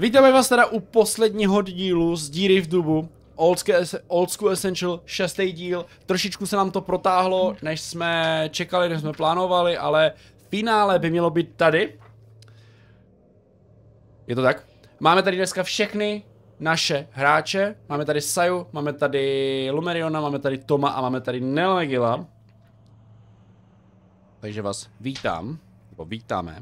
Vítáme vás teda u posledního dílu z Díry v dubu. Old School Essential, 6. díl. Trošičku se nám to protáhlo, než jsme čekali, než jsme plánovali, ale finále by mělo být tady. Je to tak? Máme tady dneska všechny naše hráče. Máme tady Saju, máme tady Lumeriona, máme tady Toma a máme tady Nelegila. Takže vás vítám, nebo vítáme.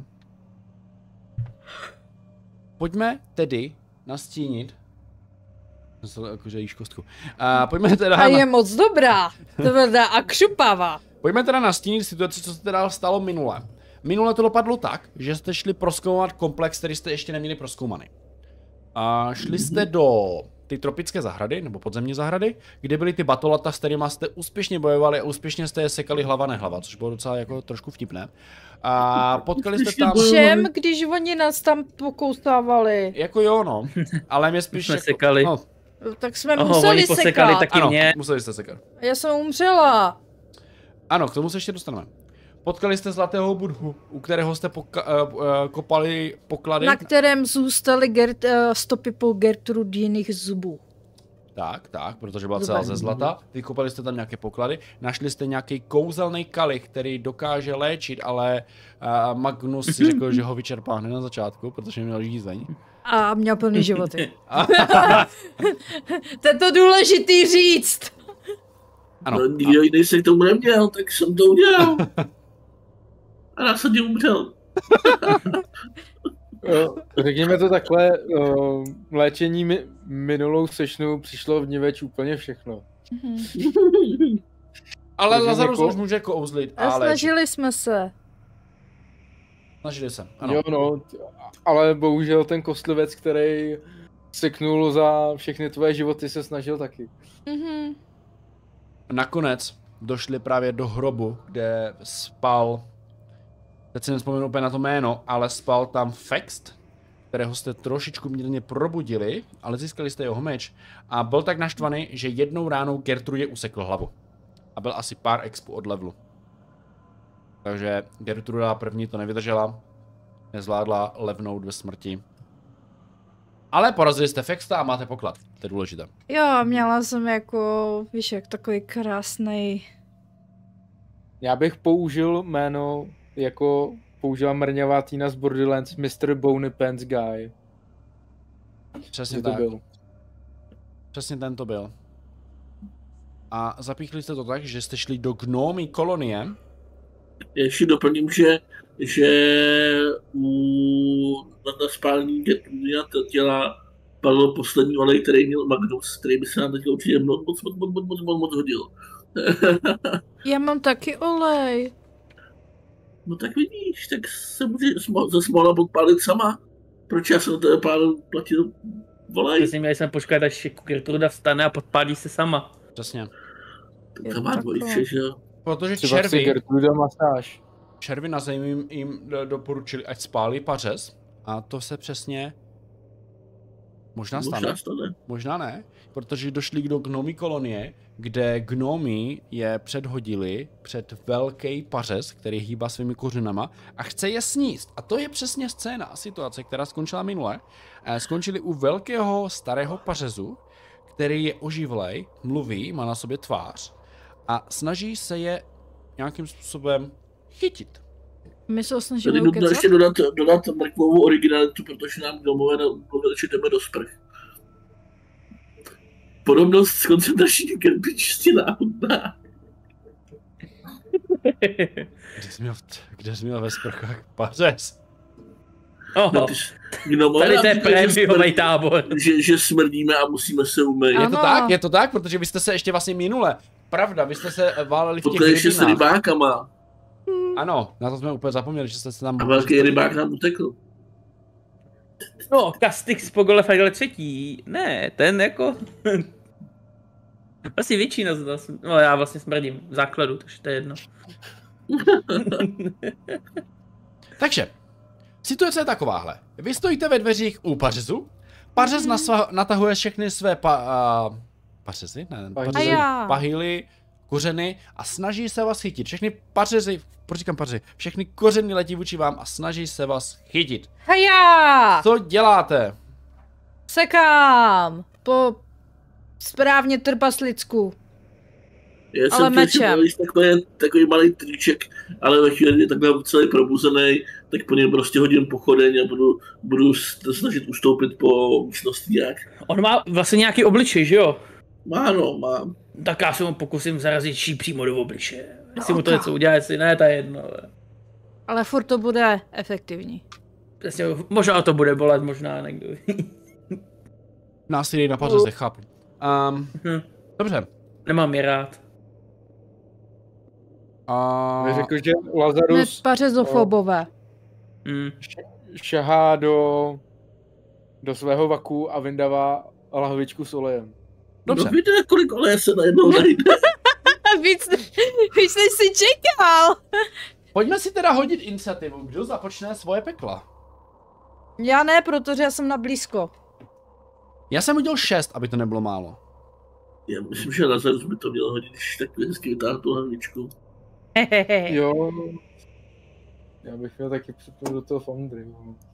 Pojďme tedy nastínit. Jakože jíš kostku. Pojďme teda... A je moc dobrá, tvrdá a křupavá. Pojďme teda nastínit situaci, co se teda stalo minule. Minule to dopadlo tak, že jste šli prozkoumat komplex, který jste ještě neměli prozkoumaný. Šli jste do ty tropické zahrady, nebo podzemní zahrady, kde byly ty batolata, s kterými jste úspěšně bojovali a úspěšně jste je sekali hlava nehlava, což bylo docela jako trošku vtipné. A potkali jste tam... Všem, když oni nás tam pokoustávali. Jako jo, no. Ale mě spíš... jsme jako... sekali. No. Tak jsme museli sekat. Taky ano, mě. museli jste sekat. Já jsem umřela. Ano, k tomu se ještě dostaneme. Potkali jste zlatého budhu, u kterého jste kopali poklady. Na kterém zůstaly stopy po Gertrudiných zubů. Tak, protože byla celá ze zlata. Vykopali jste tam nějaké poklady. Našli jste nějaký kouzelný kalich, který dokáže léčit, ale Magnus si řekl, že ho vyčerpá hned na začátku, protože měl žízeň. A měl plný životy. To je to důležitý říct. Ano. No, nikdo jiný se k tomu neměl, tak jsem to udělal. A následně umřel. Řekněme to takhle, léčení minulou sešnu přišlo v ní več úplně všechno. Ale Takže Lazarus někoho- už může kouzlit. A snažili jsme se. Snažili se, ano. Jo no, ale bohužel ten kostlivec, který seknul za všechny tvoje životy, se snažil taky. Nakonec došli právě do hrobu, kde spal, teď si nevzpomenu úplně na to jméno, ale spal tam Fext, kterého jste trošičku mírně probudili, ale získali jste jeho meč a byl tak naštvaný, že jednou ránou Gertrudě usekl hlavu. A byl asi pár expů od levelu. Takže Gertruda první to nevydržela, nezvládla levnout ve smrti. Ale porazili jste Fexta a máte poklad, to je důležité. Jo, měla jsem jako, víš, jak takový krásný. Já bych použil jméno, jako použila mrňavá Týna z Borderlands, Mr. Bony Pants Guy. Přesně Že to tak. byl. Přesně ten to byl. A zapíchli jste to tak, že jste šli do gnomí kolonie. Já ještě doplním, že na spálení Gertrudina těla padl poslední olej, který měl Magnus, který by se nám teď určitě moc hodil. Já mám taky olej. No tak vidíš, tak se může zase mohla podpálit sama. Proč já jsem na tebe platil volej? Myslím, že jsem počkat, až Gertruda vstane a podpálí se sama. Přesně. To má dvojče, že jo? Protože Třeba si Gertruda masáž. červy na zemi jim doporučili, ať spálí pařez. A to se přesně možná stane. Možná stane. Možná ne, protože došli do gnomí kolonie, kde gnomí je předhodili před velký pařez, který hýbá svými kořenama a chce je sníst. A to je přesně scéna a situace, která skončila minule. Skončili u velkého starého pařezu, který je oživlej, mluví, má na sobě tvář a snaží se je nějakým způsobem chytit. My se Tady snažili nutno ukecat. ještě dodat mrkvovou originalitu, protože nám domové mluvili, že jdeme do sprch. Podobnost s koncentrační kempy čistě náhodná. Kde jsi měl ve sprchách pařez? Oho, tady to je prémiový tábor. Že smrdíme a musíme se umýt. Je to tak, protože vy jste se ještě vlastně minule, pravda, vy jste se váleli v těch Poté ještě s rybinách. rybákama. Ano, na to jsme úplně zapomněli, že jste se tam... A velký rybák nám utekl. No, Kastix po gole Fagel třetí. Ne, ten jako... Asi většina z nás. No já vlastně smrdím v základu, takže to je jedno. Takže, situace je takováhle. Vy stojíte ve dveřích u pařezu, pařez natahuje všechny své pařezy? Ne, pařezy, pahily, kořeny a snaží se vás chytit. Všechny pařezy, proč říkám pařezy, všechny kořeny letí vůči vám a snaží se vás chytit. Haja! Co děláte? Sekám! Po správně trpaslicku. Já Ale jsem mečem. takový malý triček, ale ve chvíli, kdy takhle celý probuzený, tak po něm prostě hodím pochodeň a budu snažit ustoupit po místnosti jak. On má vlastně nějaký obličej, že jo? Mám. Tak já se mu pokusím zarazit ší přímo do obličeje. Jestli Do mu to oka. něco udělá, jestli ne, to je jedno. Ale furt to bude efektivní. Přesně, možná to bude bolet, možná někdo. Násilí na pařezech, chápu. Dobře. Nemám je rád. Bych řekl, že Ne, Lazarus pařezofobové. šahá do svého vaku a vyndává lahvičku s olejem. Dobře. No víte, kolik oleje se najednou najde. Víc než si čekal. Pojďme si teda hodit iniciativu. Kdo započne svoje pekla? Já ne, protože já jsem na blízko. Já jsem udělal 6, aby to nebylo málo. Já myslím, že Lazarus by to měl hodit, když tak hezky vytáhl tu hlavičku. Jo. Já bych měl taky připnout do toho Foundry.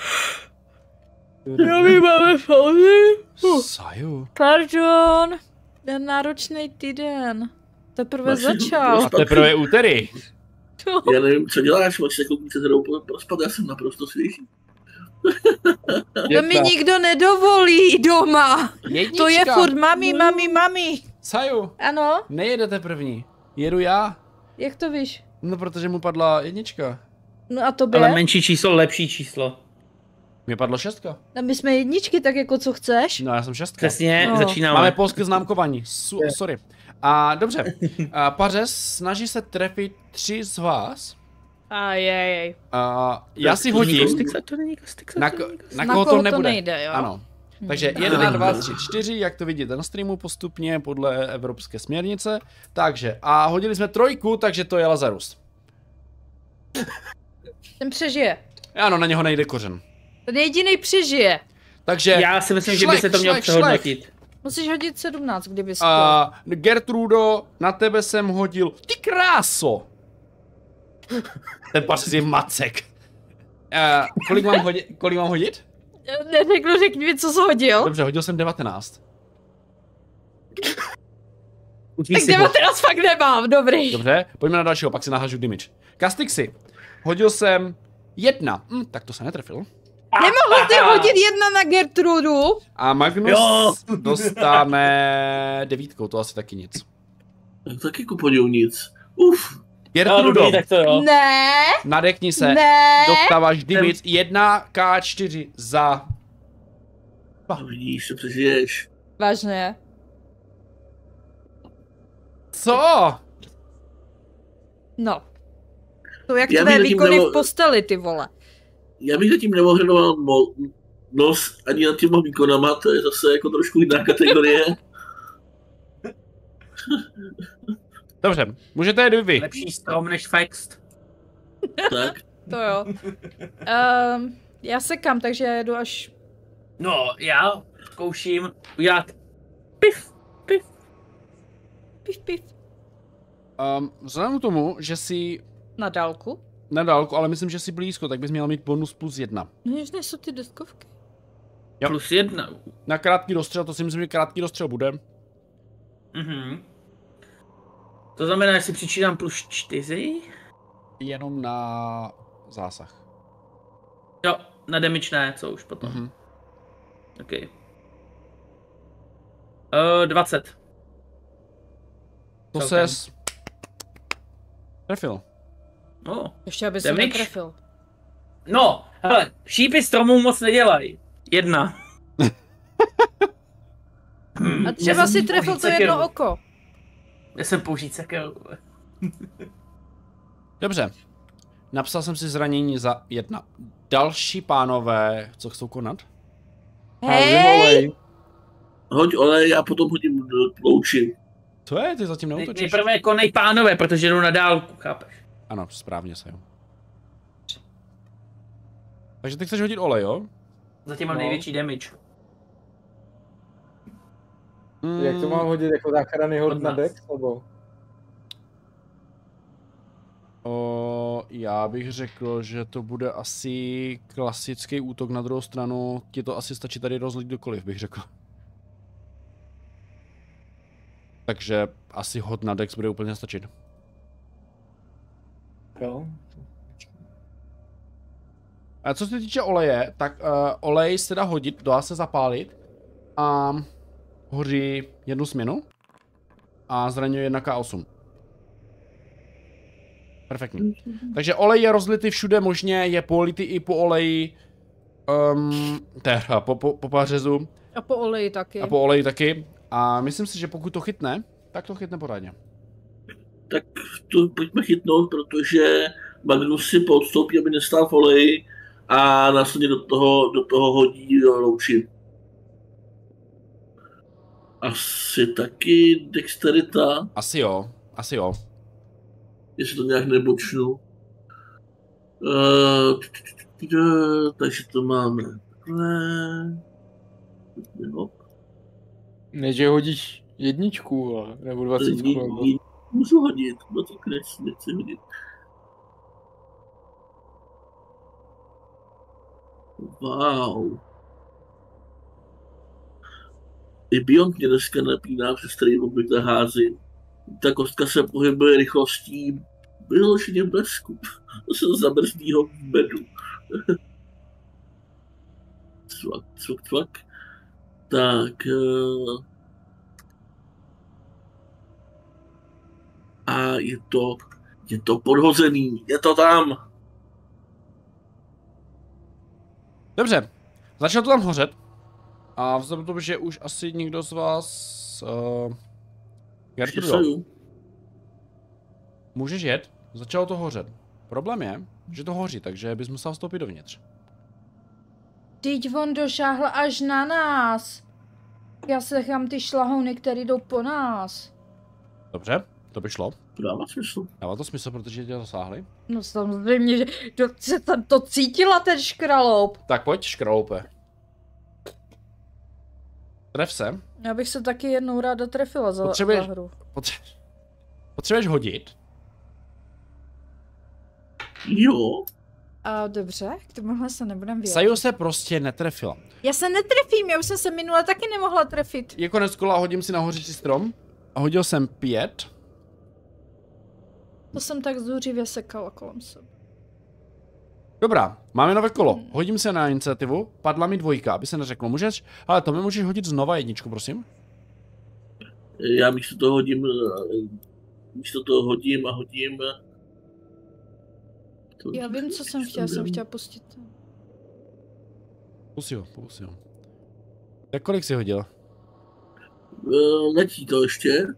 My máme pauzy. Saju. Pardon. Ten náročný týden. Teprve začal. A teprve úterý. Já nevím, co děláš, máš se kouknice zrovna prospat, já jsem naprosto svěží. To mi nikdo nedovolí doma. Jednička. To je furt mami. Saju, Ano? nejedete první. Jedu já. Jak to víš? No, protože mu padla jednička. No a tobě? Ale menší číslo, lepší číslo. Mě padlo 6. No my jsme jedničky, tak jako co chceš? No, já jsem 6. Přesně, No. začínáme. Máme polské známkování. Sorry. A dobře. Pařez snaží se trefit 3 z vás. Ajej. Já si hodím. To není Stixa, Na koho to nebude. nejde, jo? Ano. Takže 1, 2, 3, 4, jak to vidíte na streamu postupně podle evropské směrnice. Takže, a hodili jsme 3, takže to je Lazarus. Ten přežije. Ano, na něho nejde kořen. Ten jediný přežije. Takže Já si myslím, že by se to mělo přehodnotit. Musíš hodit 17, kdyby jsi Gertrudo, na tebe jsem hodil. Ty kráso! Ten pařez je macek. Kolik mám hodit? Řekni mi, co jsi hodil. Dobře, hodil jsem 19. Tak 19 fakt nemám, dobrý. Dobře, pojďme na dalšího, pak si nahážu damage. Kastixi, hodil jsem 1. Tak to se netrefil. Nemohl ty hodit 1 na Gertrudu? A Magnus dostane 9, to asi taky nic. Taky kupodiu nic. Uf. Gertrudo, Tak to jo. Ne, nadechni se, ne. dostáváš damage 1k4 za... Vidíš, se přežiješ. Vážně. Co? No. To jak Já tvé bych zatím výkony nebo- v posteli, ty vole. Já bych zatím neohradoval nos ani nad těma výkonama, to je zase jako trošku jiná kategorie. Dobře, můžete jít vy. Lepší strom než Fext. Tak. To jo. Já sekám, takže já jedu až... No, já zkouším udělat pif. Pif. Vzhledem k tomu, že jsi Na dálku? na dálku, ale myslím, že jsi blízko, tak bys měl mít bonus +1. No jež nejsou ty deskovky. Jo. +1. Na krátký dostřel, to si myslím, že krátký dostřel bude. To znamená, že si přičítám +4. Jenom na zásah. Jo, na damage ne, co už potom. OK. 20. To Celkem. ses trefil. No. Ještě aby se Damage? netrefil. No, hele, šípy stromů moc nedělají. 1. A třeba si trefil to jedno oko. Já jsem použít sekeru. Dobře. Napsal jsem si zranění za 1. Další pánové, co chcou konat? Hej! Hoď olej, já potom hodím louči. Co je? Ty zatím neutočíš? Nejprve konej pánové, protože jdou na dálku, chápeš? Ano, správně se jo. Takže ty chceš hodit olej, jo? Zatím mám největší damage. Jak to mám hodit, jako záchranný hod na Od nás. deck, nebo? Já bych řekl, že to bude asi klasický útok, na druhou stranu ti to asi stačí tady rozlít kdokoliv, bych řekl. Takže asi hod na Dex bude úplně stačit. Jo. A co se týče oleje, tak olej se dá hodit, dá se zapálit a hoří jednu směnu a zraňuje 1K8. Perfektní. Takže olej je rozlitý všude možně, je politý i po oleji, po pařezu. A po oleji taky. A po oleji taky. A myslím si, že pokud to chytne, tak to chytne pořádně. Tak to pojďme chytnout, protože Magnus si podstoupí, aby nestál v oleji a následně do toho hodí louči. Asi taky dexterita. Asi jo, asi jo. Jestli to nějak nebočnu. Takže to máme takhle. Ne, že hodíš jedničku, nebo 20. Můžu hodit, 20 nechci hodit. Wow. I Beyond mě dneska napíná, přes který obvykle házím. Ta kostka se pohybuje rychlostí vyloženě blesku. To se zabrzdýho v bedu. Cvak. Tak. A je to podhozený, je to tam. Dobře, začalo to tam hořet. A vzhledem k tomu, že už asi nikdo z vás... Gertrudo, můžeš jet? Začalo to hořet. Problém je, že to hoří, takže bys musel vstoupit dovnitř. Teď on došáhl až na nás. Já se nechám ty šlahouny, které jdou po nás. Dobře, to by šlo. Dává smysl. Dává to smysl, protože tě zasáhli. No samozřejmě, že se tam to cítila ten škraloup. Tak pojď, škraloupe. Tref se. Já bych se taky jednou ráda trefila za hru. Potřebuješ hodit. Jo. A dobře, k tomuhle se nebudem vyjádřit. Sayu se prostě netrefila. Já se netrefím, já už jsem se minule taky nemohla trefit. Je konec kola, hodím si na hořící strom. A hodil jsem 5. To jsem tak zuřivě sekala kolem sebe. Dobrá, máme nové kolo. Hodím se na iniciativu, padla mi 2, aby se neřeklo. Můžeš, ale to mi můžeš hodit znova jedničku, prosím? Já místo toho hodím a hodím. Já vím, co jsem chtěla pustit. Pusti ho. Tak kolik jsi hodil? Letí to ještě.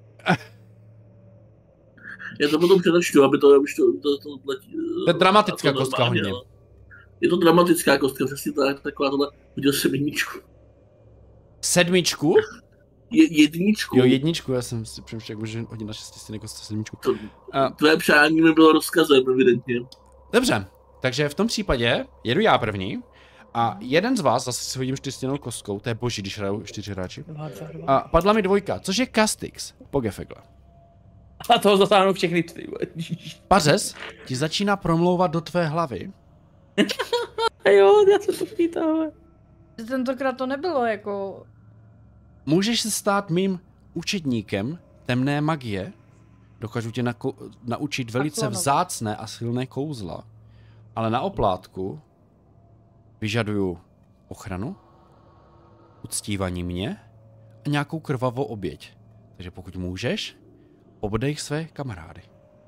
Já to potom přenačtu, aby to letí. To je dramatická kostka hodně. Je to dramatická kostka, přesně taková tohle. Hodil jsem 1. 7? Jedničku. Jo, 1, já jsem si přemýšlel, že hodit na 6 stěny kostka 7. Tvé přání mi bylo rozkazem, evidentně. Dobře, takže v tom případě jedu já první. A jeden z vás, zase si hodím 4stěnou kostkou, to je boží, když hrajou 4 hráči. A padla mi 2, což je Castix, Pogefegle. A toho zasáhnou všechny ty. Pařez ti začíná promlouvat do tvé hlavy. Jo, já se to pýtám. Tentokrát to nebylo jako... Můžeš se stát mým učedníkem temné magie. Dokážu tě naučit velice vzácné a silné kouzla. Ale na oplátku vyžaduju ochranu, uctívání mě a nějakou krvavou oběť. Takže pokud můžeš, pobodej své kamarády.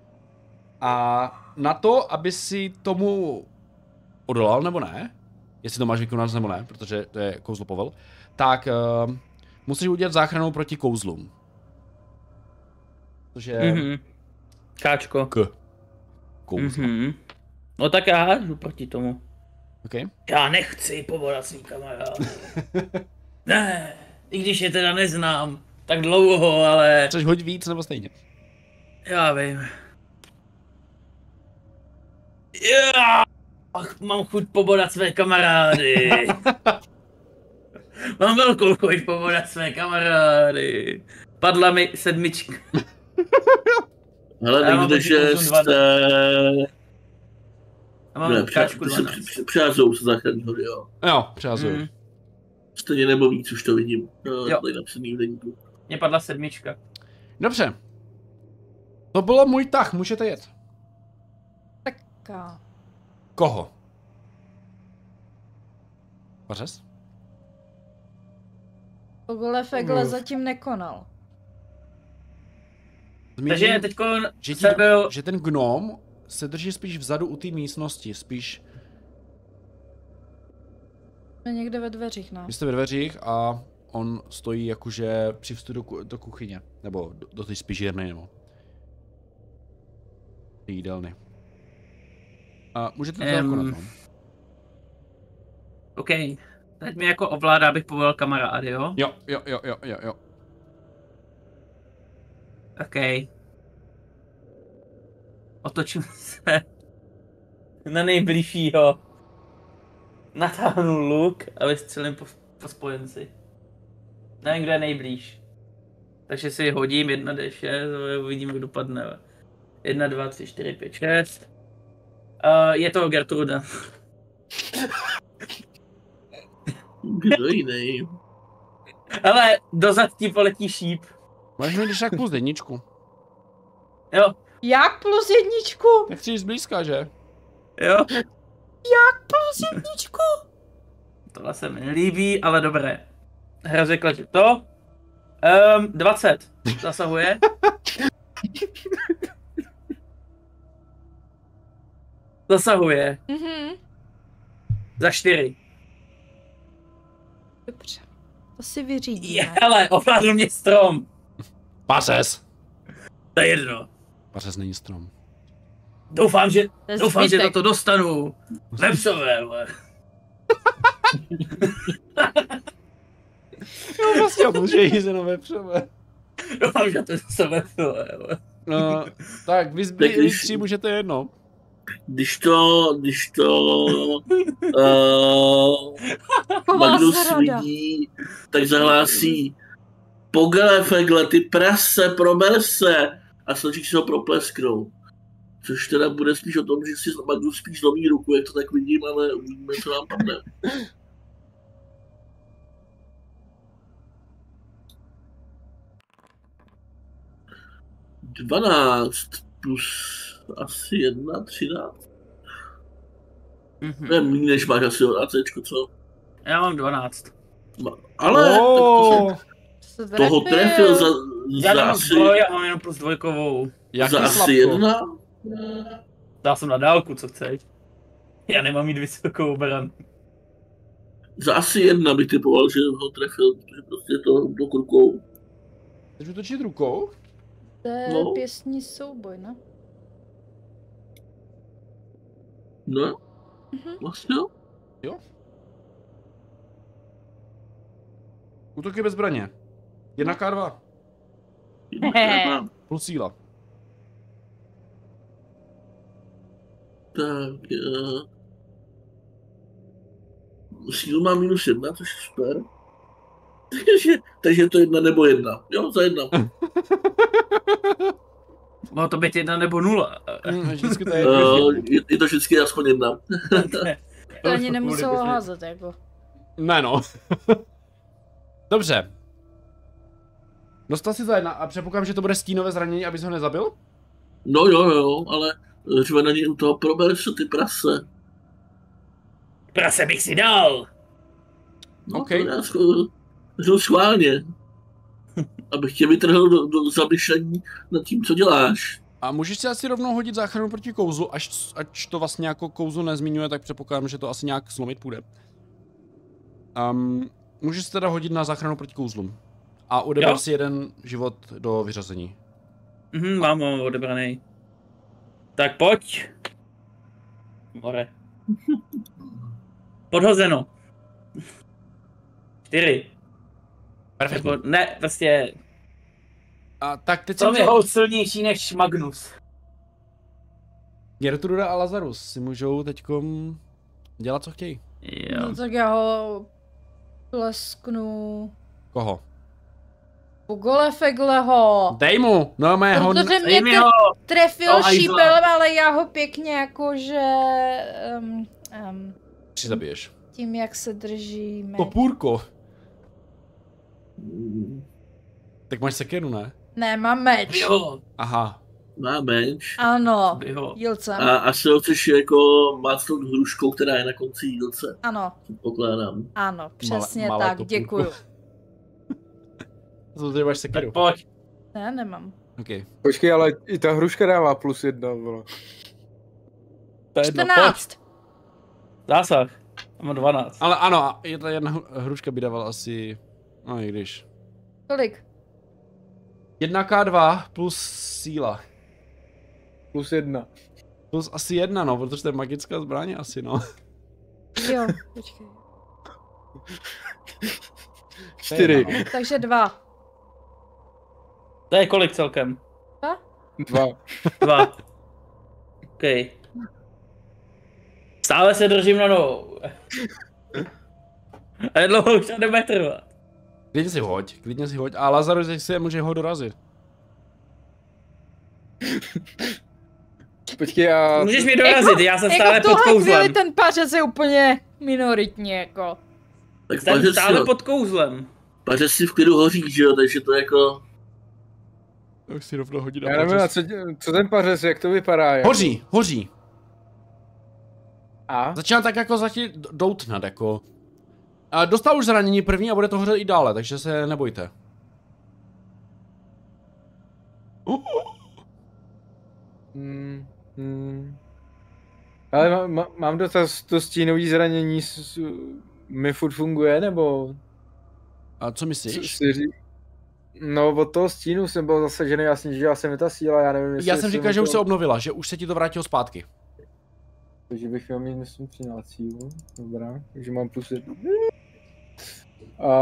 A na to, aby si tomu odolal nebo ne, jestli to máš vykonat nebo ne, protože to je kouzlo povel, tak musíš udělat záchranu proti kouzlům. Což je... Káčko. Kouzlo. No tak já hážu proti tomu. Okay. Já nechci povolat svý kamarády. Ne, i když je teda neznám tak dlouho, ale... Chceš hodit víc nebo stejně? Já vím. Já mám chuť pobodat své kamarády. Mám velkou chuť pobodat své kamarády. Padla mi 7. Hele, vidíte, že jste... A mám Ne, káčku ty se 12. přiházou se záchranní hody, jo. Jo, přehazuju. Mm. Stejně nebo víc, už to vidím. No, Jo. tady napsaný v deníku. Mně padla 7. Dobře. To bylo můj tah, můžete jet. Taká. Koho? Pařes? Ogole Fegle Uf. zatím nekonal. Takže teďko že, jsem byl... že ten gnom se drží spíš vzadu u té místnosti, spíš Jsme někde ve dveřích, ne? vy jste ve dveřích a on stojí jakože při vstupu do kuchyně, nebo do té spíš jedné, nebo jídelny. A můžete to zakonat, no. OK. Teď mi jako ovládá, abych povolal kamarády, jo? Jo. OK. Otočím se na nejbližšího. Natáhnu luk a vystřelím po spojenci. Nevím, kdo je nejblíž. Takže si hodím 1d6 a uvidím, kdo dopadne. 1, 2, 3, 4, 5, 6. Je to Gertruda. Kdo jiný? Ale dozad ti poletí šíp. Máš mi když tak plus jedničku. Jo, Jak plus jedničku? Tak chceš zblízka, že? jo. Jak plus jedničku? Tohle se mi nelíbí, ale dobré. Hra řekla, že to. 20. Zasahuje. Zasahuje. Mhm. Za 4. Dobře. To si vyřídíme. Hele, ovládl mě strom. Pařes! To je jedno. Pařes není strom. Doufám, že To je za zbytek. to dostanu. Vepřové, vole. Jo, vlastně může jít jenom vepřové. Doufám, že to jsou vepřové, vole. No, tak vy Tak když- 3 můžete jedno. Když to Magnus zrada. vidí, tak zahlásí Pogele Fegle, ty prase, prober se a snaží se ho proplesknout. Což teda bude spíš o tom, že si Magnus spíš zlomí ruku, jak to tak vidím, ale uvidíme, co nám padne. Dvanáct plus asi 1, 13. To je méně, než máš asi od ACčko, co? Já mám 12. Ale tak Oh, Se toho trefil za Já mám asi, zbroj, já mám jenom plus 2. jaký za asi slabko. 1. Dal jsem na dálku, co chceš. Já nemám mít vysokou obranu. Za asi 1 bych typoval, že ho trefil, protože prostě to do rukou. Chceš utočit rukou? To je No. pěstní souboj, ne? Ne? Mhm. Vlastně jo. Útoky bez zbraně. 1K2. Jednakrát. Plus síla. Tak, sílu má -1, což je super. Takže je to 1 nebo 1. Jo, za 1. Mohlo to být 1 nebo 0. Vždycky to je Je to vždycky aspoň 1. To ani nemuselo házet, jako. Ne no. Dobře. Dostal si za 1 a předpokládám, že to bude stínové zranění, abys ho nezabil? No jo, ale řve na něj u toho prober se ty prase. Prase bych si dal. No, OK. to já řeknu schválně. Abych tě vytrhl do zamyšlení nad tím, co děláš. A můžeš si asi rovnou hodit záchranu proti kouzlu, ať to vlastně jako kouzlu nezmiňuje, tak předpokládám, že to asi nějak slomit půjde. Můžeš si teda hodit na záchranu proti kouzlům. A odeber Jo. si 1 život do vyřazení. Mám ho odebraný. Tak pojď. More. Podhozeno. 4. Perfektní. Jako, ne, prostě. A tak teď To jsem je holt silnější než Magnus. Gertruda a Lazarus si můžou teďkom dělat, co chtějí. Jo. No tak já ho plesknu. Koho? Pogole Fegleho. Dej mu! No mého... Protože Dej mě mi ten, ho! trefil No, šípelem, ale já ho pěkně jakože... Přizabiješ. tím, jak se držíme. Topůrko. Tak máš sekeru, ne? Ne, mám meč. Jo, Aha. Má meč. Ano, jo. jílcem. A asi ho chceš jako mácnout hruškou, která je na konci jílce. Ano, Pokládám. ano, přesně malé tak, topůrko. děkuju. To ty máš Tak sekeru. pojď. Ne, nemám. Okay. Počkej, ale i ta hruška dává +1, vole. To je jedno, pojď. 14. Zásah. Mám 12. Ale ano, ta jedna hruška by dávala asi... No i když. Kolik? 1K2 plus síla. +1. Plus asi 1, no, protože to je magická zbraně asi, no. Jo, počkej. 4. No. Takže 2. To je kolik celkem? 2. 2. OK. Stále se držím na nohou. A jak dlouho už to nebude trvat? Klidně si hoď. A Lazarus si může ho dorazit. Počkej, a... Můžeš mi dorazit, já jsem stále jako pod tohle chvíli kouzlem. ten pařec je úplně minoritní, jako. Tak Jsem stále pod kouzlem. pařez si v klidu hoří, že jo, takže to jako... Tak si rovnou hodí Já nevím, a co ten pařez, jak to vypadá? Jako? Hoří. A? Začíná tak jako zatím doutnat, jako. A dostal už zranění první a bude to hořet i dále, takže se nebojte. Ale mám dotaz, to stínový zranění mi furt funguje, nebo... A co myslíš? No, od toho stínu jsem byl zasažený a snížila se mi ta síla, já nevím, jestli... Já jsem říkal, že už se obnovila, že už se ti to vrátilo zpátky. Takže bych měl mít, myslím, 13 sílu. Dobrá, takže mám +1. A...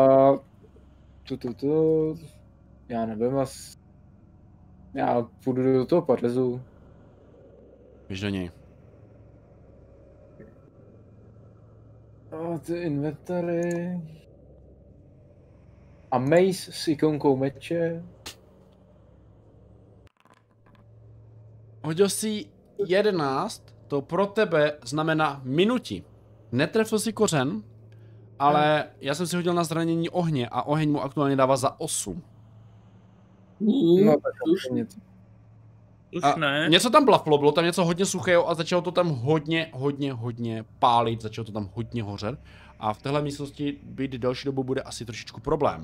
Já nevím, já půjdu do toho pařezu. Běž do něj. A ty inventory... A mace s ikonkou meče. Hodil si 11, to pro tebe znamená minuti. Netrefil si kořen, ale já jsem si hodil na zranění ohně a oheň mu aktuálně dává za 8. No tak už něco. Už A ne. něco tam blaflo, bylo tam něco hodně suchého a začalo to tam hodně pálit, začalo to tam hodně hořet. A v téhle místnosti být delší dobu bude asi trošičku problém.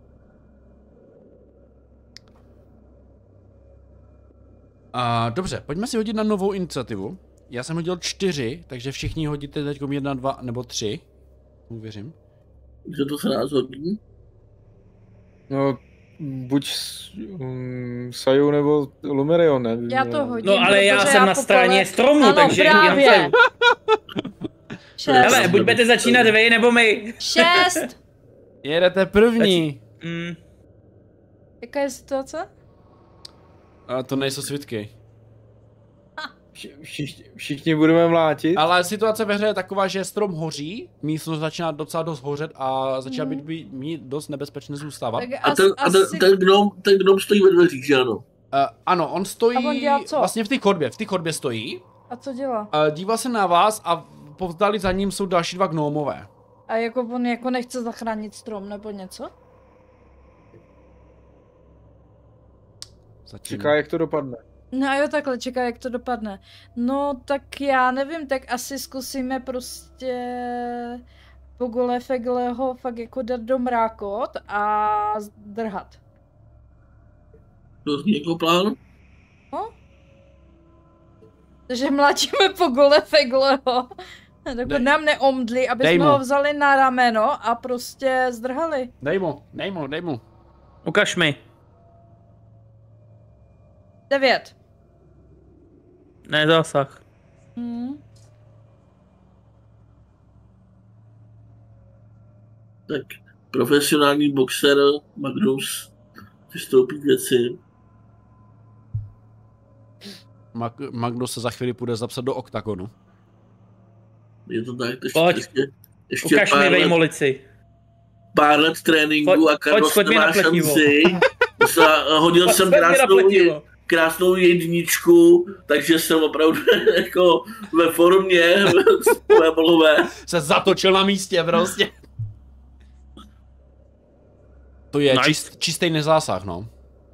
Dobře, pojďme si hodit na novou iniciativu. Já jsem hodil 4, takže všichni hodíte teď 1, 2 nebo 3. Uvěřím. Že to se nás hodí. No, buď Saju nebo Lumerion, nevím. Já to hodím, No ale já protože jsem na straně stromu, Ano, takže právě. jenom Saju. 6. Hele, buď budete začínat vy, nebo my. 6. Jedete první. Jaká je situace? A to nejsou svitky. Všichni budeme mlátit. Ale situace ve hře je taková, že strom hoří, místnost začíná docela dost hořet a začíná být dost nebezpečné zůstávat. Tak Ten gnom stojí ve dveřích, že ano? Ano, on stojí A on dělá co? vlastně v té chodbě stojí. A co dělá? Dívá se na vás a povzdali za ním jsou další 2 gnomové. A jako on jako nechce zachránit strom nebo něco? Zatím. Čeká, jak to dopadne. No jo, takhle, čeká, jak to dopadne. No, tak já nevím, tak asi zkusíme prostě Pogole Fegleho fakt jako dát do mrákot a zdrhat. To zní jako plán? Takže mlátíme Pogole Fegleho. Tak nám neomdli, aby jsme ho vzali na rameno a prostě zdrhali. Dej mu. Ukaž mi. 9. Ne, zásah. Tak profesionální boxer Magnus vystoupí k věci. Magnus se za chvíli půjde zapsat do oktagonu. Je to tak, ještě Ukaž mi vejmolici. Pár let tréninku a Carlos pojď mi nemá na pletivo. šanci. Hodil jsem krásnou jedničku, takže jsem opravdu jako ve formě bolové. Se zatočil na místě prostě. To je Nice. čistý nezásah, no.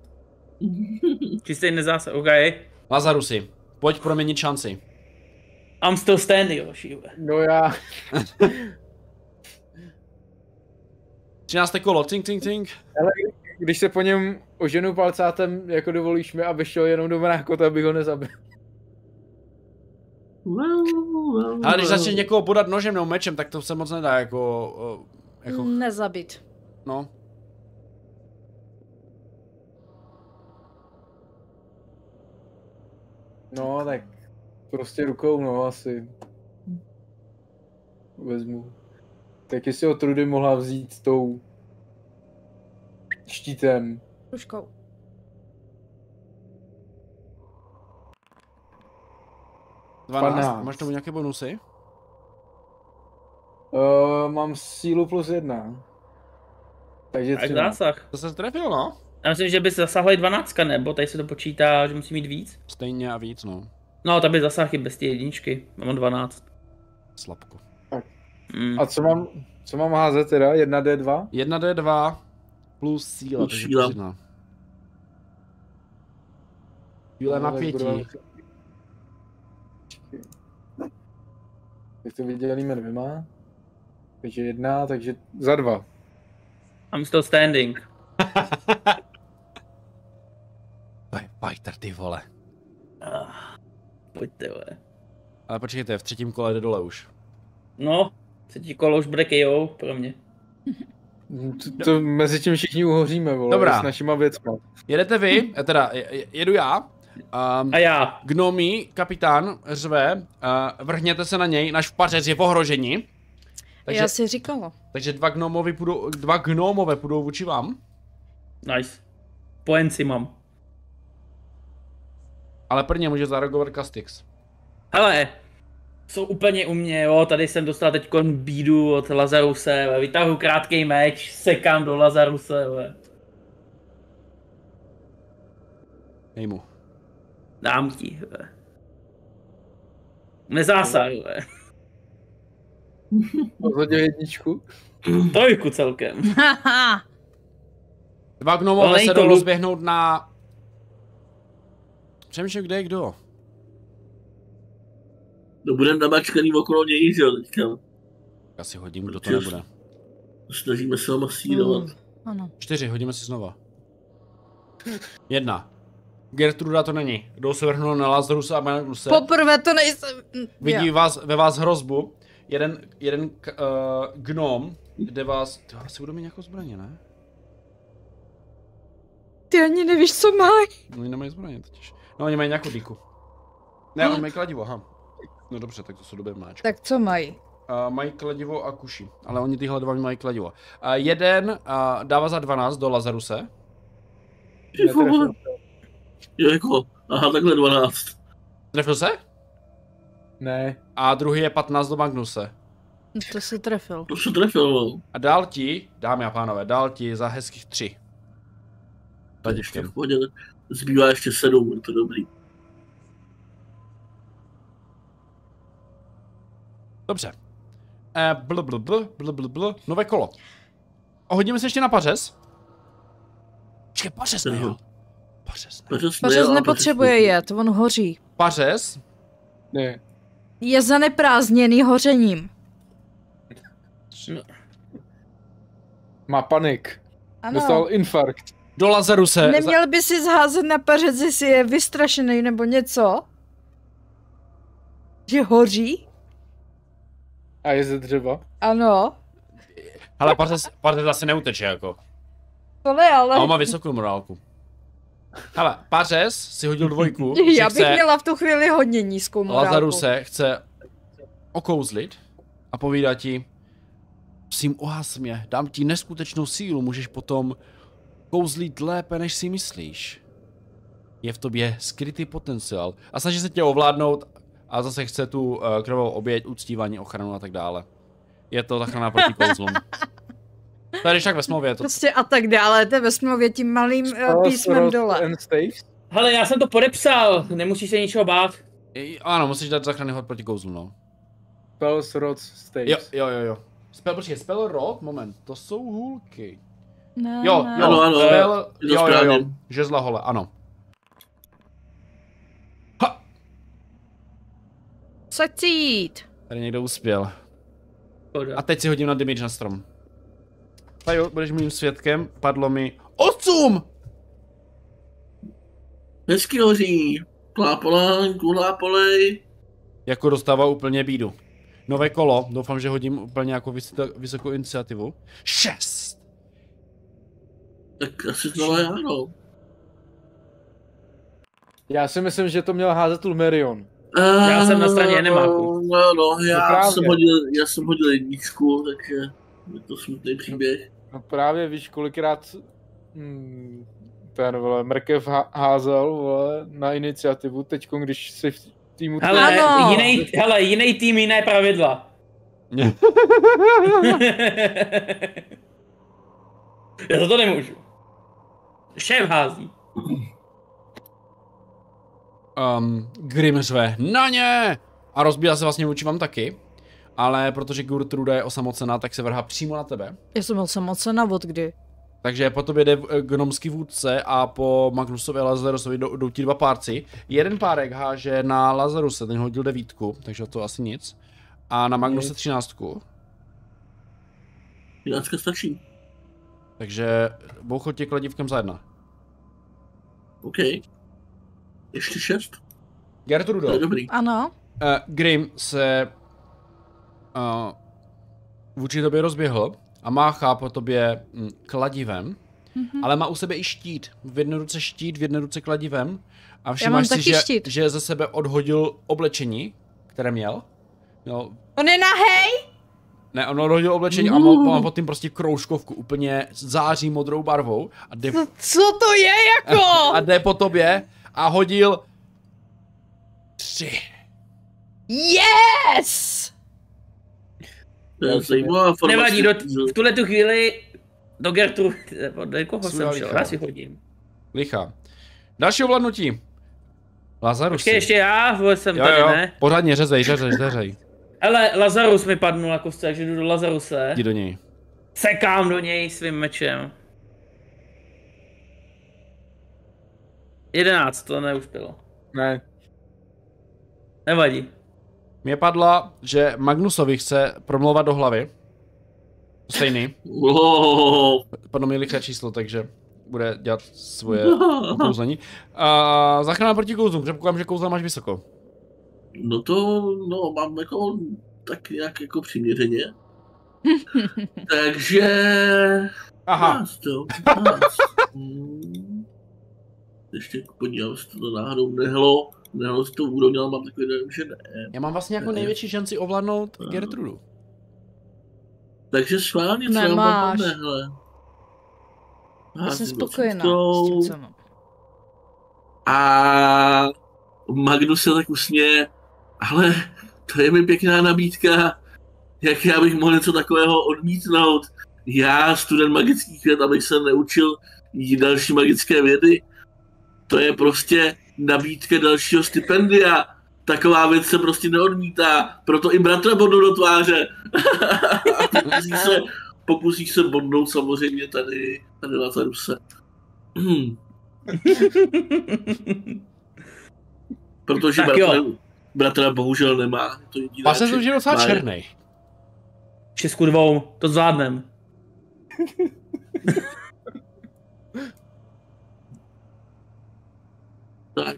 Čistý nezásah, OK. Lazarusi, pojď proměnit šanci. I'm still standing, hoši. No já... 13. kolo, tink, tink, tink. Ale když se po něm oženu palcátem, jako dovolíš mi, aby šel jenom do mrákota, abych ho nezabil. Ale když začneš někoho podat nožem nebo mečem, tak to se moc nedá jako... Nezabit. No. No, tak prostě rukou, no, asi. Vezmu. Tak jestli ho Trudy mohla vzít s tou štítem. Ruškou. Máš tomu nějaké bonusy? Mám sílu +1. Takže Tak 13. zásah. To se trefil, no. Já myslím, že by se zasahla i 12, nebo tady se to počítá, že musí mít víc. Stejně a víc, no. No, tak by zasáhl i bez té jedničky. Mám 12. Slabko. Mm. A co mám házet teda? 1D2? 1D2 plus síla, Plus takže síla. plus 1. Síle No, napětí. Tak to vydělíme 2. Takže 1, takže za 2. I'm still standing. Fighter, ty vole. Pojďte, vole. Ale počkejte, v třetím kole jde dole už. No, třetí kolo už bude KO pro mě. To mezi tím všichni uhoříme, vole, Dobrá. s našima věcma. Jedete vy, teda jedu já. A já. Gnomí, kapitán, řve, vrhněte se na něj, náš pařez je v ohrožení. Takže, Já si říkala. takže dva gnomové půjdou vůči vám. Nice. Poenci mám. Ale prvně může zareagovat Castix. Hele, jsou úplně u mě, jo, tady jsem dostal teď bídu od Lazaruse, vytahu krátký meč, sekám do Lazaruse, jo. Dej mu. Dám ti, jo. Nezásah, jo. Rozhodně jedničku. Trojku celkem. Dva gnomové Ale se to jdou luk- rozběhnout na... Přemýšlím, kde je kdo. No budeme namačkaný okolo něj, že jo, teďka. Asi hodím, kdo to nebude. Snažíme se ho masírovat. Ano. 4, hodíme si znova. 1. Gertruda to není. Jdou se vrhnout na Lazaruse a Magnuse. Poprvé to nejsem. Vidí ve vás hrozbu. Jeden gnom, kde vás... Ty asi budou mít nějakou zbraně, ne? Ty ani nevíš, co mají. No, oni nemají zbraně totiž. No, oni mají nějakou díku. Ne, oni mají kladivo, aha. No dobře, tak to jsou dobré máčky. Tak co mají? Mají kladivo a kuši, ale oni tyhle dva mají kladivo. Jeden dává za 12 do Lazaruse. Ty vole. Jo, jako, aha, takhle 12. Trefil se? Ne. A druhý je 15 do Magnuse. To se trefil. To se trefil, no. A dál ti, dámy a pánové, dál ti za hezkých 3. Ještě Kladičkem. v pohodě, zbývá ještě 7, je to dobrý. Dobře. Nové kolo. A hodíme se ještě na pařez. Počkej, pařez nejel. Pařez nejel. Pařez nepotřebuje jet, on hoří. Pařez? Ne. Je zaneprázdněný hořením. No, Má panik. Ano. Dostal infarkt. Do Lazaruse. Neměl by si zházet na pařez, jestli je vystrašený nebo něco? Že hoří? A je ze dřeva. Ano. Hele, pařez asi neuteče jako. To ne, ale... A on má vysokou morálku. Hele, pařez si hodil 2, Já bych měla v tu chvíli hodně nízkou morálku. Lazaruse chce okouzlit a povídá ti: prosím, ohas mě, dám ti neskutečnou sílu, můžeš potom kouzlit lépe, než si myslíš. Je v tobě skrytý potenciál a snaží se tě ovládnout a zase chce tu krvavou oběť, uctívání, ochranu a tak dále. Je to zachrana proti kouzlům. To je když tak ve smlouvě. To... Prostě a tak dále, to je ve smlouvě tím malým písmem dole. And staves? Hele, já jsem to podepsal, nemusíš se ničeho bát. Ano, musíš dát záchranný hod proti kouzlu, no. Spells, rods, staves. Jo. Počkej, spell rod, moment, to jsou hůlky. Ne, Jo, ne. Ano, spell, je to jo, správně. žezla hole, ano. Ha! Succeed. Tady někdo uspěl. Škoda. A teď si hodím na damage na strom. Tajo, budeš mým svědkem, padlo mi 8! Hezky hoří. Klápolej. Jako dostává úplně bídu. Nové kolo, doufám, že hodím úplně jako vysokou iniciativu. 6! Tak asi znala já, no. Já si myslím, že to měl házet Ulmerion. Já jsem na straně Enemáku. No, já právě. jsem hodil jedničku, takže je to smutný příběh. No právě víš, kolikrát ten vole, mrkev házel vole, na iniciativu, teďko když si v týmu... Ano. Jiný tým, jiné pravidla. Já za to nemůžu. Šéf hází. Grim řve na ně! A rozbíjá se vlastně vůči vám taky. Ale protože Gertruda je osamocená, tak se vrhá přímo na tebe. Já jsem osamocena od kdy? Takže po tobě jde gnomský vůdce a po Magnusovi a Lazarusovi jdou ti dva párci. Jeden párek háže na Lazaruse, ten hodil 9, takže to asi nic. A na Magnuse 13. 13 stačí. Takže bouchol tě kladívkem za 1. OK. Ještě 6? Gertrudo. To je dobrý. Ano. Grim se vůči tobě rozběhl a máchá po tobě kladivem, ale má u sebe i štít. V jedné ruce štít, v jedné ruce kladivem. A všimáš si, že ze sebe odhodil oblečení, které měl. On je nahej? Ne, on odhodil oblečení a má pod tím prostě kroužkovku, úplně září modrou barvou. A jde, Co to je jako? a jde po tobě a hodil 3. Yes! To je zajímavá forma. Nevadí, v tuhle tu chvíli do Gertrudy, do koho jsem šel, já si hodím. Licha. Další ovládnutí. Lazarus. Počkej, ještě já, vůbec jsem tady, ne? Pořádně, řezej. Hele, Lazarus mi padnul na kostce, takže jdu do Lazaruse. Jdi do něj. Sekám do něj svým mečem. 11, to neuspělo. Ne. Nevadí. Mě padla, že Magnusovi chce promlouvat do hlavy. Stejný. Padlo mi liché číslo, takže bude dělat svoje kouzlení. Záchrana proti kouzlům, předpokládám, že kouzla máš vysoko. No mám jako tak nějak jako přiměřeně. Takže... Aha. Ještě podívám, jestli to náhodou nehlo z toho úrovně, ale mám takový dojem, že ne. Já mám vlastně jako největší šanci ovládnout Gertrudu. Takže schválně, co nemáš. mám hele. Já jsem spokojená s tím, co mám. A Magnus se tak usměje, ale to je mi pěkná nabídka, jak já bych mohl něco takového odmítnout. Já, student magických věd, abych se neučil další magické vědy. To je prostě nabídka dalšího stipendia. Taková věc se prostě neodmítá, proto i bratra bodnou do tváře. Pokusíš se bodnout samozřejmě tady Lazaruse. Protože bratra bohužel nemá. To a se to, že docela černej. 6:2, to zvládnem. Tak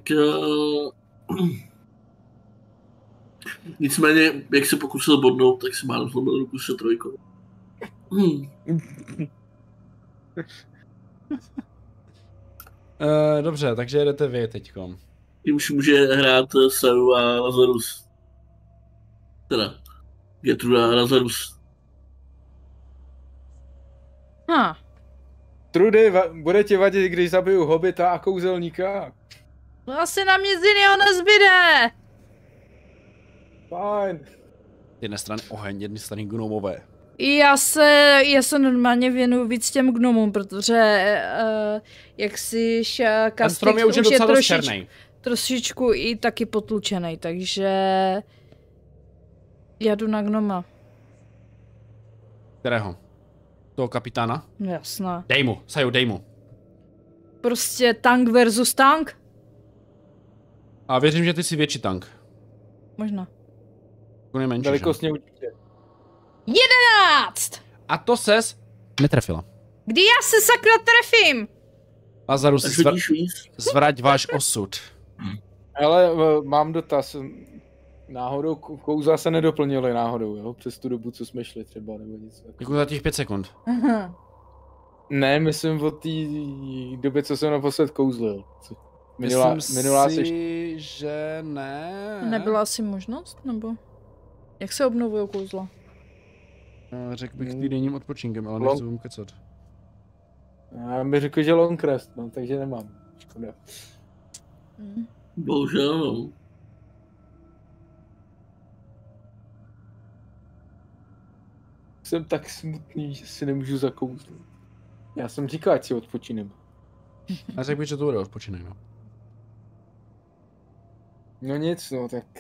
nicméně, jak se pokusil bodnout, tak si málem zlomil ruku se 3. Dobře, takže jedete vy teďkom. Tím už může hrát Saru a Lazarus. Teda, Gertruda a Lazarus. Trudy, bude ti vadit, když zabiju hobita a kouzelníka? No asi na mě z jiného nezbyde. Fajn. Jedné strany oheň, jedné strany gnomové. Já se normálně věnuju víc těm gnomům, protože jak si Ten strom je už docela dost černej. Trošičku i taky potlučený, takže já jdu na gnoma. Kterého? Toho kapitána? No jasná. Dej mu, Sajo, dej mu. Prostě tank versus tank? A věřím, že ty jsi větší tank. Možná. On je menší, Velikostně určitě. 11! A to ses netrefila. Kdy já se sakra trefím? Lazarus, Šutíš víc? zvrať váš osud. Ale mám dotaz. Náhodou kouzla se nedoplnily náhodou, jo? Přes tu dobu, co jsme šli třeba, nebo něco. Jako za těch 5 sekund. Aha. Ne, myslím o té době, co jsem naposled kouzlil. Myslím si, že ne. Nebyla asi možnost, nebo? Jak se obnovují kouzla? Řekl bych týdenním odpočinkem, ale nechci vám kecat. Já bych řekl, že long rest, no, takže nemám. Škoda. Bohužel, no. Jsem tak smutný, že si nemůžu zakouzlit. Já jsem říkal, ať si odpočinem. A řekl bych, že to bude odpočinek, no. No nic, no, tak...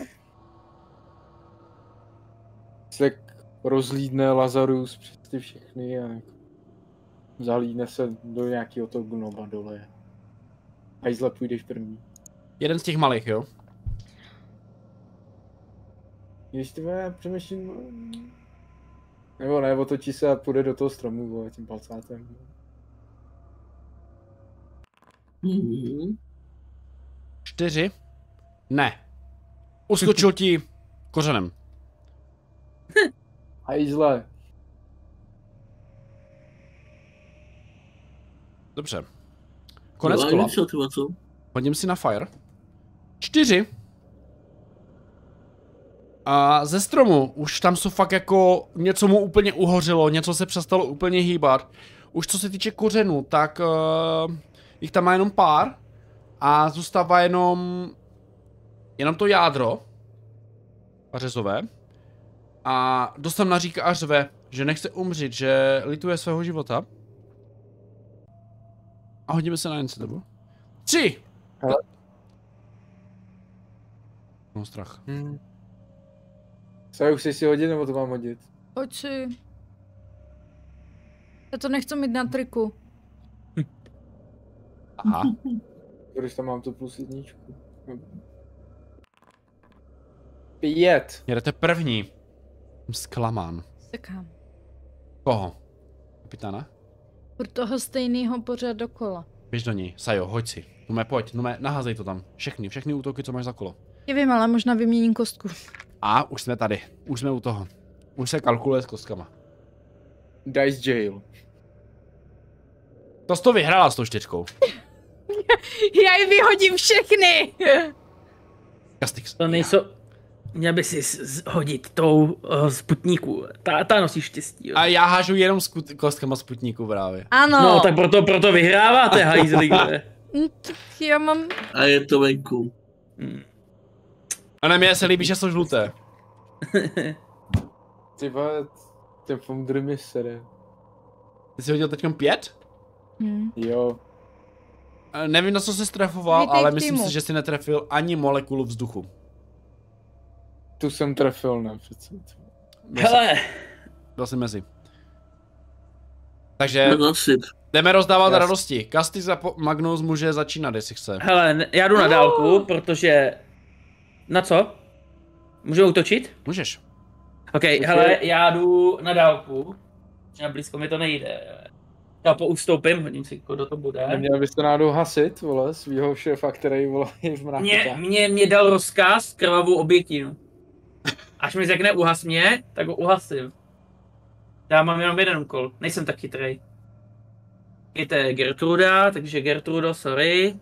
Se rozlídne Lazarus přes ty všechny a zalídne se do nějakého toho gnoma dole. Hajzle, půjdeš první. Jeden z těch malých, jo? Když ty přemýšlím... Nebo ne, otočí se a půjde do toho stromu, vole, tím palcátem. 4? Ne. Uskočil ti kořenem. Hajzle. Dobře. Konec kola. Hodím si na fire. 4. A ze stromu už tam jsou fakt jako něco mu úplně uhořilo, něco se přestalo úplně hýbat. Už co se týče kořenů, tak jich tam má jenom pár a zůstává jenom to jádro pařezové. A dost tam naříká a řve, že nechce umřít, že lituje svého života. A hodíme se na iniciativu. 3! Hele. Mám strach. Co, už si hodit, nebo to mám hodit? Pojď si. Já to nechci mít na triku. Aha. Když tam mám tu +1. 5. Jedete první. Jsem zklamán. Sekám. Koho? Kapitána? Pro toho stejného pořád dokola. Běž do ní. Sajo, hoď si. Nume, pojď. Nume, naházej to tam. Všechny útoky, co máš za kolo. Já vím, ale možná vyměním kostku. A už jsme tady. Už jsme u toho. Už se kalkuluje s kostkama. Dice jail. To jsi to vyhrála s tou 4. Já je vyhodím všechny! Kastix. To nejsou... Měl by si hodit tou Sputníku. Ta nosí štěstí. Jo. A já hážu jenom s kostkama Sputníku právě. Ano. No, tak proto vyhráváte, hajzli. Já mám... A je to venku. A ne, mně se líbí, že jsou žluté. Ty vole, ten Foundry mi sere. Ty jsi hodil teďkom 5? Jo. Nevím, na co jsi strefoval, Vítej ale v myslím týmu. si, že jsi netrefil ani molekulu vzduchu. Tu jsem trefil, ne přece. Hele, Byl jsi mezi. Takže Nasit. jdeme rozdávat Jas. radosti. Kastix a Magnus může začínat, jestli chce. hele, já jdu na dálku, protože... Na co? Můžu útočit? Můžeš. OK, hele, já jdu na dálku. Na blízko mi to nejde. Já poustoupím, hodím si, kdo to bude. Neměl bys to náhodou hasit, vole, svýho šéfa, který, vole, je v mrákách. Mě dal rozkaz krvavou obětinu. Až mi řekne uhas mě, tak ho uhasím. Já mám jenom jeden úkol, nejsem tak chytrej. To je Gertruda, takže Gertrudo, sorry.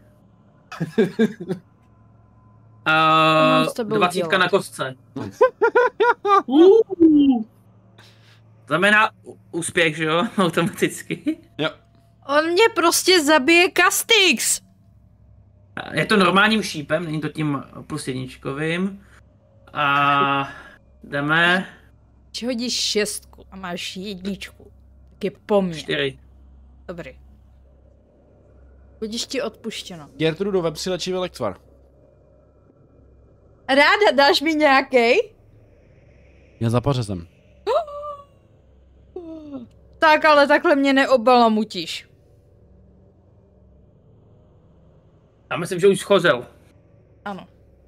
mám s tebou 20 dělat? na kostce. Znamená úspěch, že jo? Automaticky. Jo. On mě prostě zabije Kastix! Je to normálním šípem, není to tím +1. A jdeme. Když hodíš 6 a máš 1, tak je po mně. 4. Dobrý. Budíš ti odpuštěno. Gertrudo, vem si léčivý lektvar. Ráda, dáš mi nějakej? Já za pařezem. Tak, ale takhle mě neobalamutíš. Já myslím, že už schořel. Ano.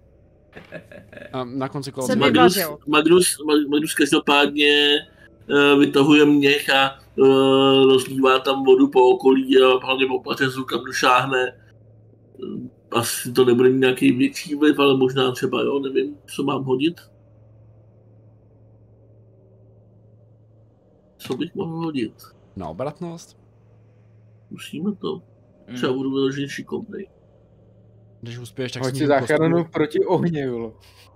A na konci kola... Jsem Magnus, vyvařil. Magnus každopádně vytahuje měch a rozlívá tam vodu po okolí a hlavně po pařezu, kam došáhne. Asi to nebude mít nějaký větší vliv, ale možná třeba jo, nevím, co mám hodit. Co bych mohl hodit? Na obratnost? Musíme to. Třeba budu vyloženě šikovnej. Když uspěješ, tak Hoď si snížím záchranu kostku. proti ohně, jo.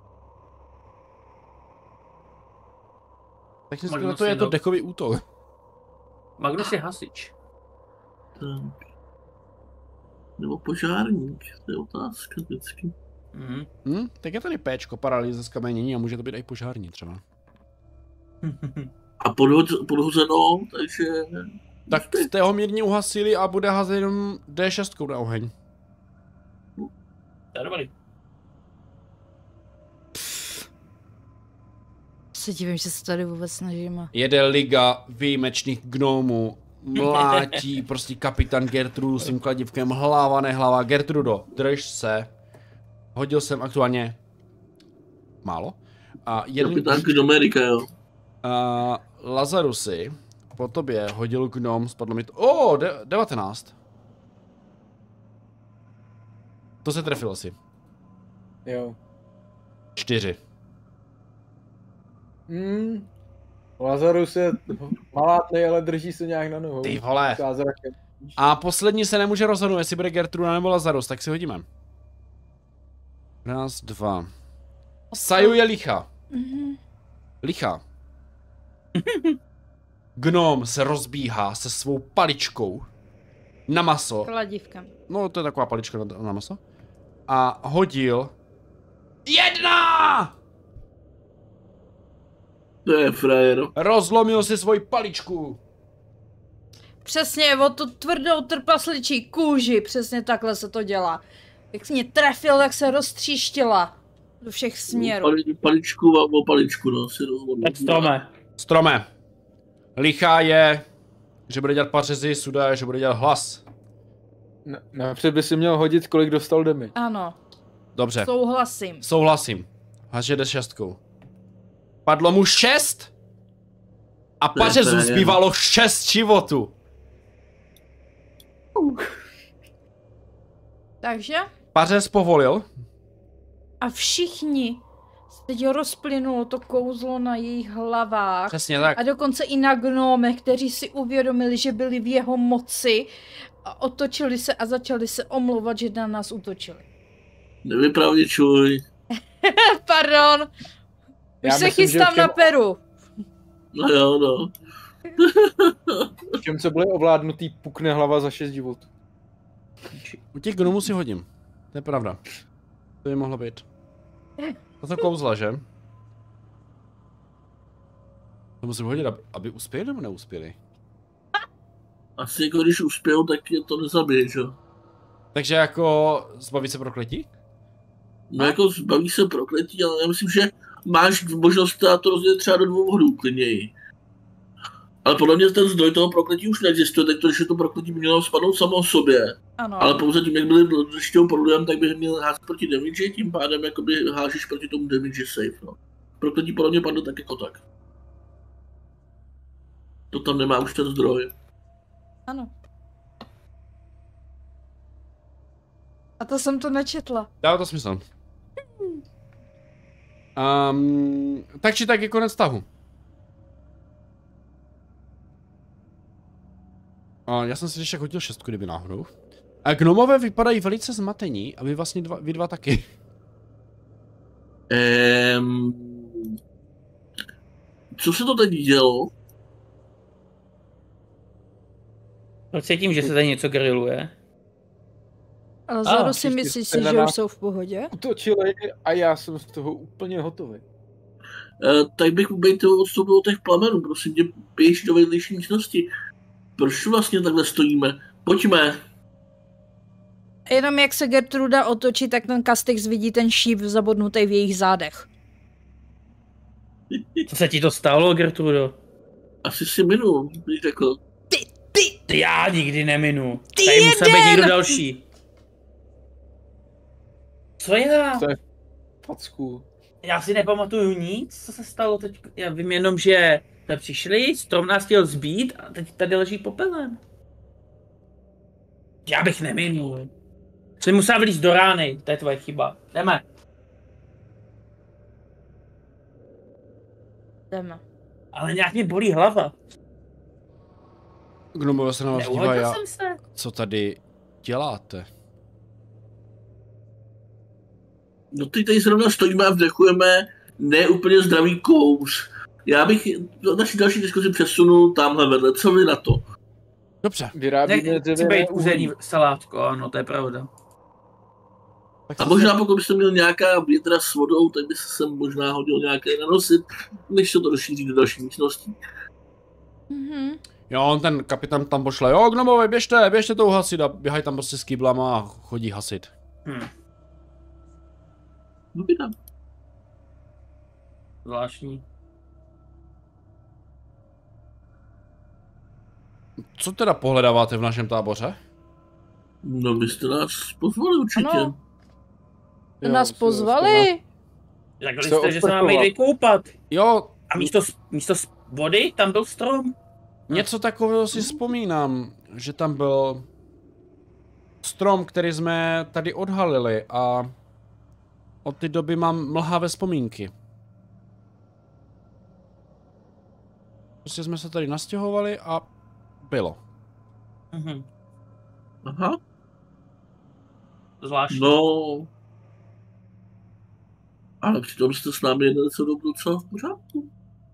Technicky Magnus na to je je to no- dechový útok. Magnus je hasič. Tak. Nebo požárník, to je otázka vždycky. Tak je tady péčko, paralýza, zkamenění a může to být i požární třeba. A podhozenou, takže... Tak jste ho mírně uhasili a bude házet jenom D6 na oheň. To je dobrý. Se divím, že se tady vůbec snažíme. Jede liga výjimečných gnomů, mlátí prostě kapitán Gertrudu s tím kladivkem, hlava nehlava. Gertrudo, drž se. Hodil jsem aktuálně málo. A Kapitán Gnomerika, jo. Lazarusy, po tobě hodil gnom, spadlo mi to... 19. To se trefilo asi. Jo. 4. Lazarus je malátnej, ale drží se nějak na nohou. Ty vole. Zázrakem. A poslední se nemůže rozhodnout, jestli bude Gertruda nebo Lazarus, tak si hodíme. 1, 2. Saju je licha. Licha. Gnom se rozbíhá se svou paličkou na maso. Kladívkem. No, to je taková palička na maso. A hodil 1! To je frajer. Rozlomil si svoji paličku. Přesně, o tu tvrdou trpasličí kůži, přesně takhle se to dělá. Jak jsi mě trefil, tak se roztříštila. Do všech směrů. Paličku a o paličku, no, si rozhodnu. Tak strome. Strome. Lichá je, že bude dělat pařezy, Suda je, že bude dělat hlas. Napřed by si měl hodit, kolik dostal damage. Ano, Dobře, souhlasím. souhlasím. Haže jde 6. Padlo mu 6? A pařezu zbývalo 6 životů. Takže? Pařez povolil. A všichni se teď rozplynulo to kouzlo na jejich hlavách. Přesně tak. A dokonce i na gnomech, kteří si uvědomili, že byli v jeho moci. A otočili se a začali se omlouvat, že na nás útočili. Nevypravdičuj. Pardon. Už se chystám na Peru. No jo, no. V čem co byly ovládnutý, pukne hlava za 6 životů. U těch gnomů si hodím. To je pravda. To by mohlo být. To jsou kouzla, že? To musím hodit, aby uspěli nebo neuspěli? Asi jako když uspěl, tak je to nezabije, že? Takže jako zbaví se prokletí? No jako zbaví se prokletí, ale já myslím, že máš možnost to rozdělit třeba do 2 hodů klidněji. Ale podle mě ten zdroj toho prokletí už neexistuje, teď to, když je to prokletí mělo spadnout samo o sobě. Ano. Ale pouze tím, jak byli držitým problém, tak by měl házet proti damage, tím pádem jakoby hážeš proti tomu damage safe, no. Prokletí podle mě padlo tak jako tak. To tam nemá už ten zdroj. Ano. A to jsem to nečetla. Dává to smysl. Tak či tak je konec tahu. Já jsem si ještě hodil 6, kdyby náhodou. A gnomové vypadají velice zmatení a vy vlastně vy dva taky. Co se to teď dělo? Cítím, že se tady něco griluje. Ale Zaru si příště myslíš jste si, na že nás už jsou v pohodě? Utočili a já jsem z toho úplně hotový. tak bych odstoupil od těch plamenů. Prosím tě, běž do vedlejší místnosti. Proč vlastně takhle stojíme? Pojďme. Jenom jak se Gertruda otočí, tak ten Kastix vidí ten šíp zabodnutý v jejich zádech. Co se ti to stalo, Gertrudo? Asi si minul, bych řekl. Ty já nikdy neminu. Tady musel být někdo další. Co já? To je facku. Já si nepamatuju nic, co se stalo teď. Já vím jenom, že jsme přišli, strom nás chtěl zbít a teď tady leží popelem. Já bych neminul. Jsem musel vylít do rány, to je tvoje chyba. Jdeme. Jdeme. Ale nějak mě bolí hlava. Gnomové se na vás dívají Neuhodil a jsem se. co tady děláte? No teď tady zrovna stojíme a vdechujeme ne úplně zdravý kouř. Já bych naši další diskuzi přesunul tamhle vedle. Co vy na to? Dobře. Vyrábíme Chci dřevěné být územní uhlí. salátko, ano, to je pravda. Tak A možná pokud byste měl nějaká větra s vodou, tak by se sem možná hodil nějaké nanosit, než se to rozšíří do další místnosti. Mhm. Jo, on ten kapitán tam pošle, jo, gnomové, běžte to uhasit a běhají tam prostě s kýblama a chodí hasit. Dobrý tam. Zvláštní. Co teda pohledáváte v našem táboře? No byste nás pozvali určitě. Ano. Jo, Nás se pozvali? Řekli Se jste, že se máme jít odprchovat. vykoupat. Jo, A místo vody tam byl strom. něco takového si vzpomínám, že tam byl strom, který jsme tady odhalili a od té doby mám mlhavé vzpomínky. Prostě jsme se tady nastěhovali a bylo. Mhm. Aha. Zvláštní. No. Ale přitom jste s námi jednali co dobu, co? V pořádku.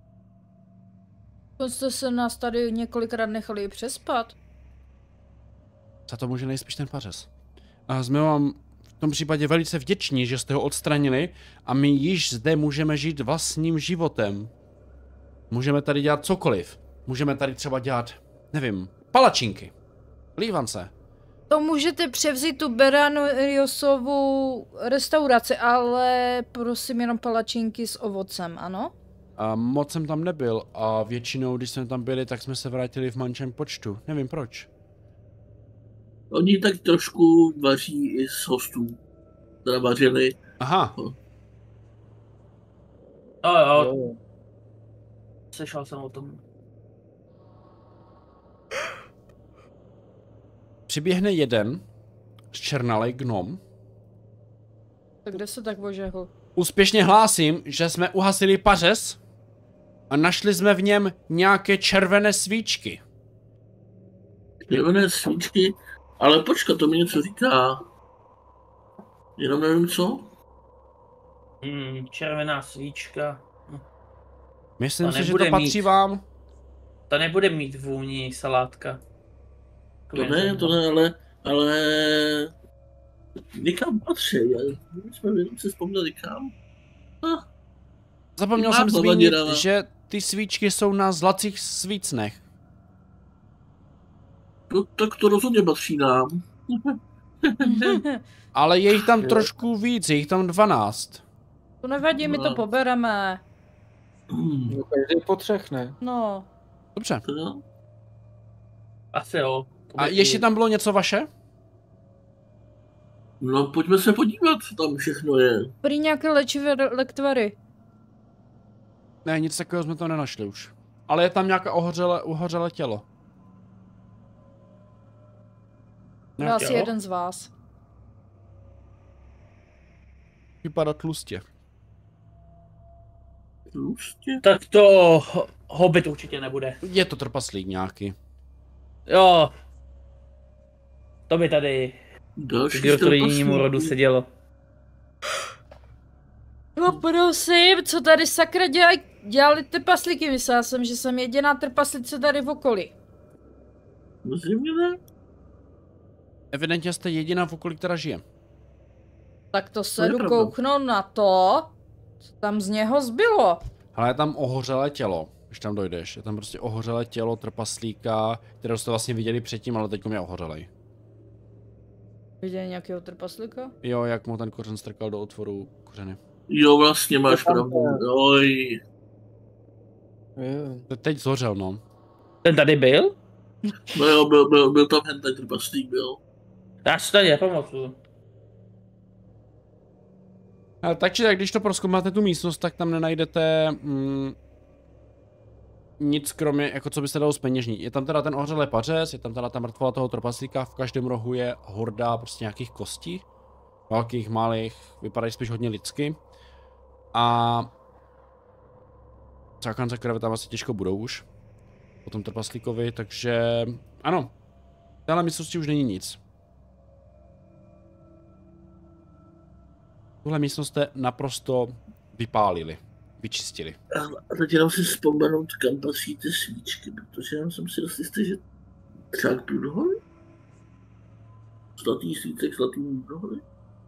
To jste se nás tady několikrát nechali přespat. Za to může nejspíš ten pařez. A jsme vám v tom případě velice vděční, že jste ho odstranili a my již zde můžeme žít vlastním životem. Můžeme tady dělat cokoliv. Můžeme tady třeba dělat, nevím, palačinky. Lívance. To můžete převzít tu Beraniosovu restauraci, ale prosím jenom palačinky s ovocem, ano? A moc jsem tam nebyl a většinou, když jsme tam byli, tak jsme se vrátili v mančem počtu. Nevím proč. Oni tak trošku vaří i z hostů. Teda vařili. Aha, Jo, Jo. slyšel jsem o tom. přiběhne jeden zčernalej gnom. Tak kde se tak ožehl? Úspěšně hlásím, že jsme uhasili pařez a našli jsme v něm nějaké červené svíčky. Červené svíčky. Ale počkat, to mi něco říká. Jenom nevím co. Červená svíčka. Myslím To si, že to nebude patří mít. vám. To nebude mít vůni salátka. To ne, ale... Nikam patří, my jsme jenom si vzpomněli kam. Zapomněl Mám jsem to zmínit, vadí, že ty svíčky jsou na zlatých svícnech. No, tak to rozhodně patří nám. Ale je jich tam Jo. trošku víc, je jich tam 12. To nevadí, my to No. pobereme. No, každý po třech, ne? No. Dobře. No, Asi jo. A ještě tam bylo něco vaše? no pojďme se podívat, co tam všechno je. Prý nějaké léčivé lektvary. Ne, nic takového jsme tam nenašli už. Ale je tam nějaké uhořelé tělo. To asi jo. jeden z vás. Vypadá tlustě. Prostě. Tak to Hobbit určitě nebude. Je to trpaslík nějaký. Jo. To by tady Další v Gertrudinimu trpaslík. rodu sedělo. No prosím, co tady sakra dělali trpaslíky? Myslela jsem, že jsem jediná trpaslice tady v okolí. Zřejmě ne. Evidentně jste jediná v okolí, která žije. Tak to To se je jdu pravda. kouknout na to, co tam z něho zbylo. Ale je tam ohořelé tělo, když tam dojdeš. Je tam prostě ohořelé tělo trpaslíka, které jste vlastně viděli předtím, ale teď je ohořelej. Viděli nějakého trpaslíka? Jo, jak mu ten kořen strkal do otvoru kořeny. Jo, vlastně máš pravdu. Oj. Jo. Teď zhořel, no. Ten tady byl? No jo, byl tam hentai trpaslík, byl. Já si tady nepamatuju. Takže tak, když to prozkoumáte tu místnost, tak tam nenajdete nic kromě, jako co byste dalo zpeněžnit. Je tam teda ten ohořelý pařez, je tam teda ta mrtvola toho trpaslíka, v každém rohu je horda prostě nějakých kostí. Velkých, malých, vypadají spíš hodně lidsky. A zákonce krve tam asi těžko budou už. Po tom trpaslíkovi, takže ano. V téhle místnosti už není nic. Tuhle místnost jste naprosto vypálili, vyčistili. A teď jenom si vzpomenout, kam patří ty svíčky, protože já jsem si dost jistý, že třeba k Průdhovi? Zlatý svícek, zlatý Průdhovi?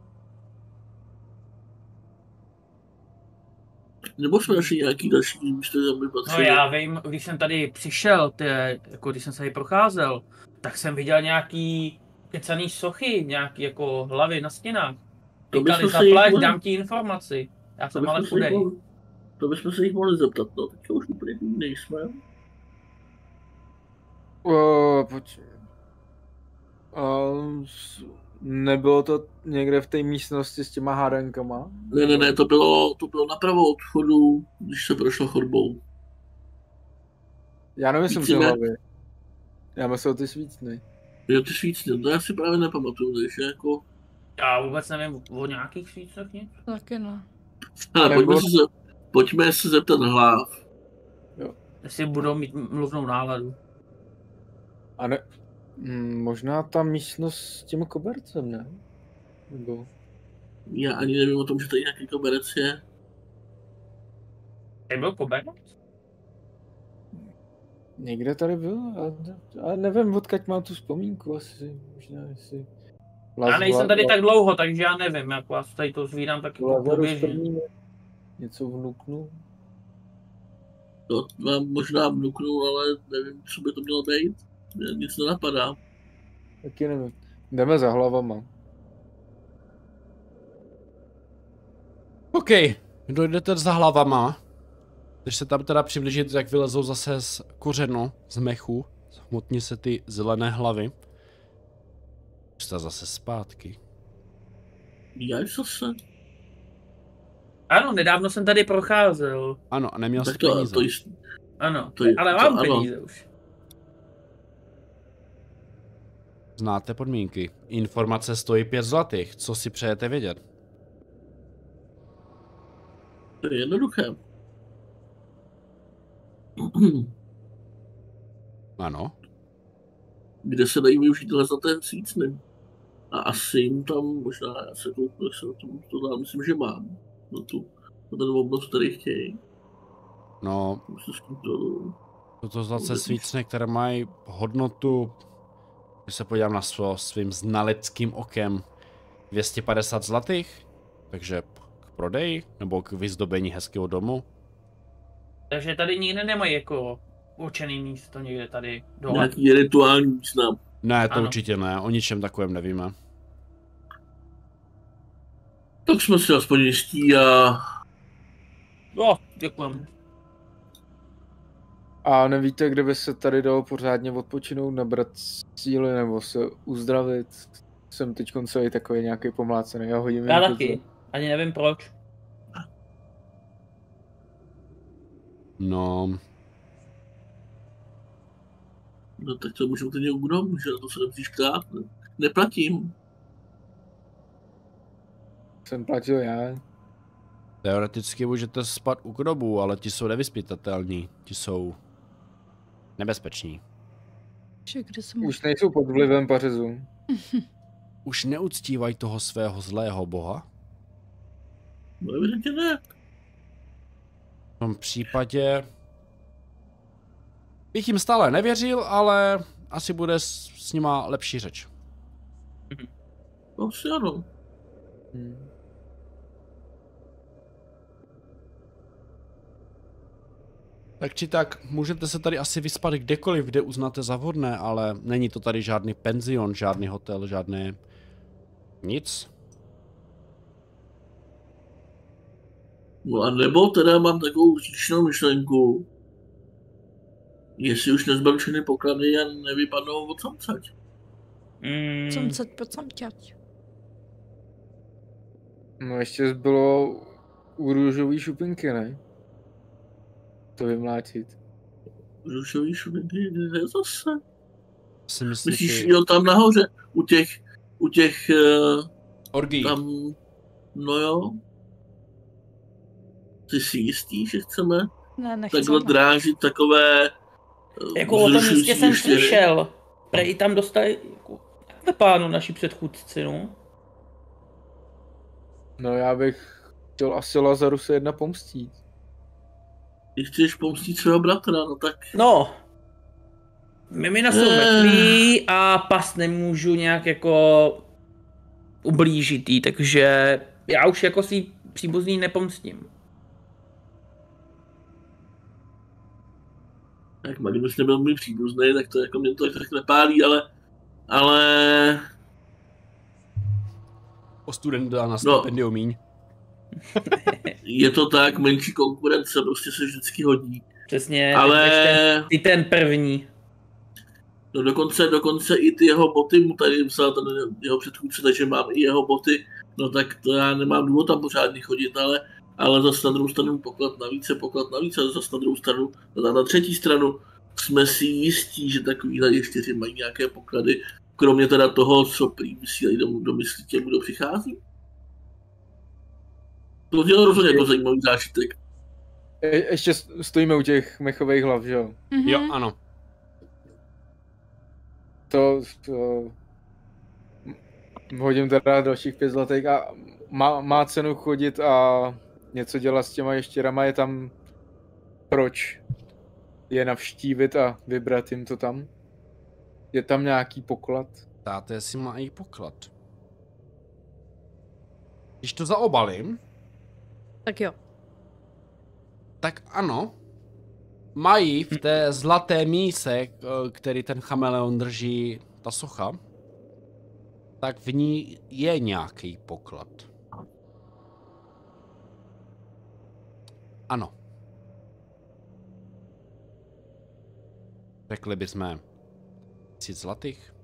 Nebo jsme našli nějaký další místo, kde by patřilo? No já vím, když jsem tady přišel, jako když jsem se tady procházel, tak jsem viděl nějaký kecaný sochy, nějaký jako hlavy na stěnách. Říkali, zaplať, dám ti informaci. Já jsem ale chudej. To bychom se jich mohli zeptat, no, teď už úplně nejsme. Počkej. Nebylo to někde v té místnosti s těma hádankama? Ne, to bylo napravo od vchodu, když se prošlo chodbou. Já nemyslím ty hlavy. Já myslel ty svícny. Jo, ty svícny, to já si právě nepamatuju, takže jako... Já vůbec nevím o nějakých svícnech nic. Taky ne. Ale pojďme se zeptat hlav. Jo. Jestli budou mít mluvnou náladu. A ne... možná ta místnost s tím kobercem, ne? Nebo... Já ani nevím o tom, že tady nějaký koberec je. Tady byl koberec? Někde tady byl, ale nevím, odkud mám tu vzpomínku asi. Možná jestli... Já nejsem tady tak dlouho, takže já nevím, jak vás tady to zvídám, tak jako poběžím. Něco vnuknu. To vám možná vnuknu, ale nevím, co by to mělo být. Mě nic nenapadá. Taky nevím. Jdeme za hlavama. OK, dojdete za hlavama. Když se tam teda přiblížit, jak vylezou zase z kořenu, z mechu, hmotní se ty zelené hlavy. Jste zase zpátky. Já zase. Ano, nedávno jsem tady procházel. Ano, a neměl jsi Tak to, peníze. to jist... Ano, To ale mám peníze už. Znáte podmínky. Informace stojí 5 zlatých. Co si přejete vědět? To je jednoduché. Ano. Kde se dají využít zlaté svícny? A asi jim tam možná, já se kouknu, jestli to dám, myslím, že mám. Na ten obnos, který chtějí. No, toto zlaté svícny, které mají hodnotu, když se podívám na svým znaleckým okem, 250 zlatých, takže k prodeji, nebo k vyzdobení hezkého domu. Takže tady nikde nemají jako určený místo někde tady dole. Nějaký rituální význam. Ne, to Ano. určitě ne, o ničem takovém nevíme. Tak jsme si aspoň jistí a... Jo, děkujem. A nevíte, kde by se tady dalo pořádně odpočinout, nabrat síly nebo se uzdravit? Jsem teď celý takový nějaký pomlácený. Já hodím Já jen taky. Ani nevím proč. No, No tak to můžu klidně u domu, že na to se nemusíš ptát. Ne? Neplatím. Jsem platil já. teoreticky můžete spát u grobů, ale ti jsou nevyspytatelní, ti jsou nebezpeční. Kde jsem Už nejsou pod vlivem pařezu. Už neuctívají toho svého zlého boha? No evidentně ne. V tom případě bych jim stále nevěřil, ale asi bude s nima lepší řeč. No asi ano. Tak či tak, můžete se tady asi vyspat kdekoliv, kde uznáte za vhodné, ale není to tady žádný penzion, žádný hotel, žádné... nic. No a nebo teda mám takovou říčnou myšlenku, jestli už nezbavím všechny poklady a nevypadnou od samcať. Samcat po samťať. No ještě bylo u růžový šupinky, ne? To vymlátit. Růžový šupinky, kde je zase? Si myslíte... Myslíš, jo, tam nahoře, u těch Orgií. tam, no jo. Ty jsi jistý, že chceme Ne, nechceme. takhle drážit takové Jako o tom místě vzrušující jsem ještěry? slyšel. Prej tam dostali jako, takhle pánu naši předchůdci, no. No já bych chtěl asi Lazaru se jedna pomstít. Když chceš pomstit svého bratra, no tak No. Mimina jsou mrtví a pas nemůžu nějak jako ublížit jí, takže já už jako svý příbuzný nepomstím. jak Magnus nebyl můj příbuzný, tak to jako mě to tak nepálí, ale O student dá na No. stipendium míň. je to tak, menší konkurence prostě se vždycky hodí. Přesně, Ale ty ten první. no dokonce i ty jeho boty mu tady vzal ten jeho předchůdce, takže mám i jeho boty, no tak to já nemám důvod tam pořádně chodit, ale zase na druhou stranu poklad navíc a zase na druhou stranu, na třetí stranu jsme si jistí, že takovýhle ještěři mají nějaké poklady, kromě teda toho, co prý vysílají do myslí těm, kdo přichází. To dělá rozhodně jako zajímavý zážitek. Ještě stojíme u těch mechových hlav, že jo? Jo, ano. To hodím teda dalších 5 zlatých a má cenu chodit a něco dělat s těma ještěrama, je tam proč je navštívit a vybrat jim to tam? Je tam nějaký poklad? Ptáte, jestli má i poklad. Když to zaobalím, Tak jo. tak ano. Mají v té zlaté míse, který ten chameleon drží, ta socha, tak v ní je nějaký poklad. Ano. Řekli bychom 1000 zlatých.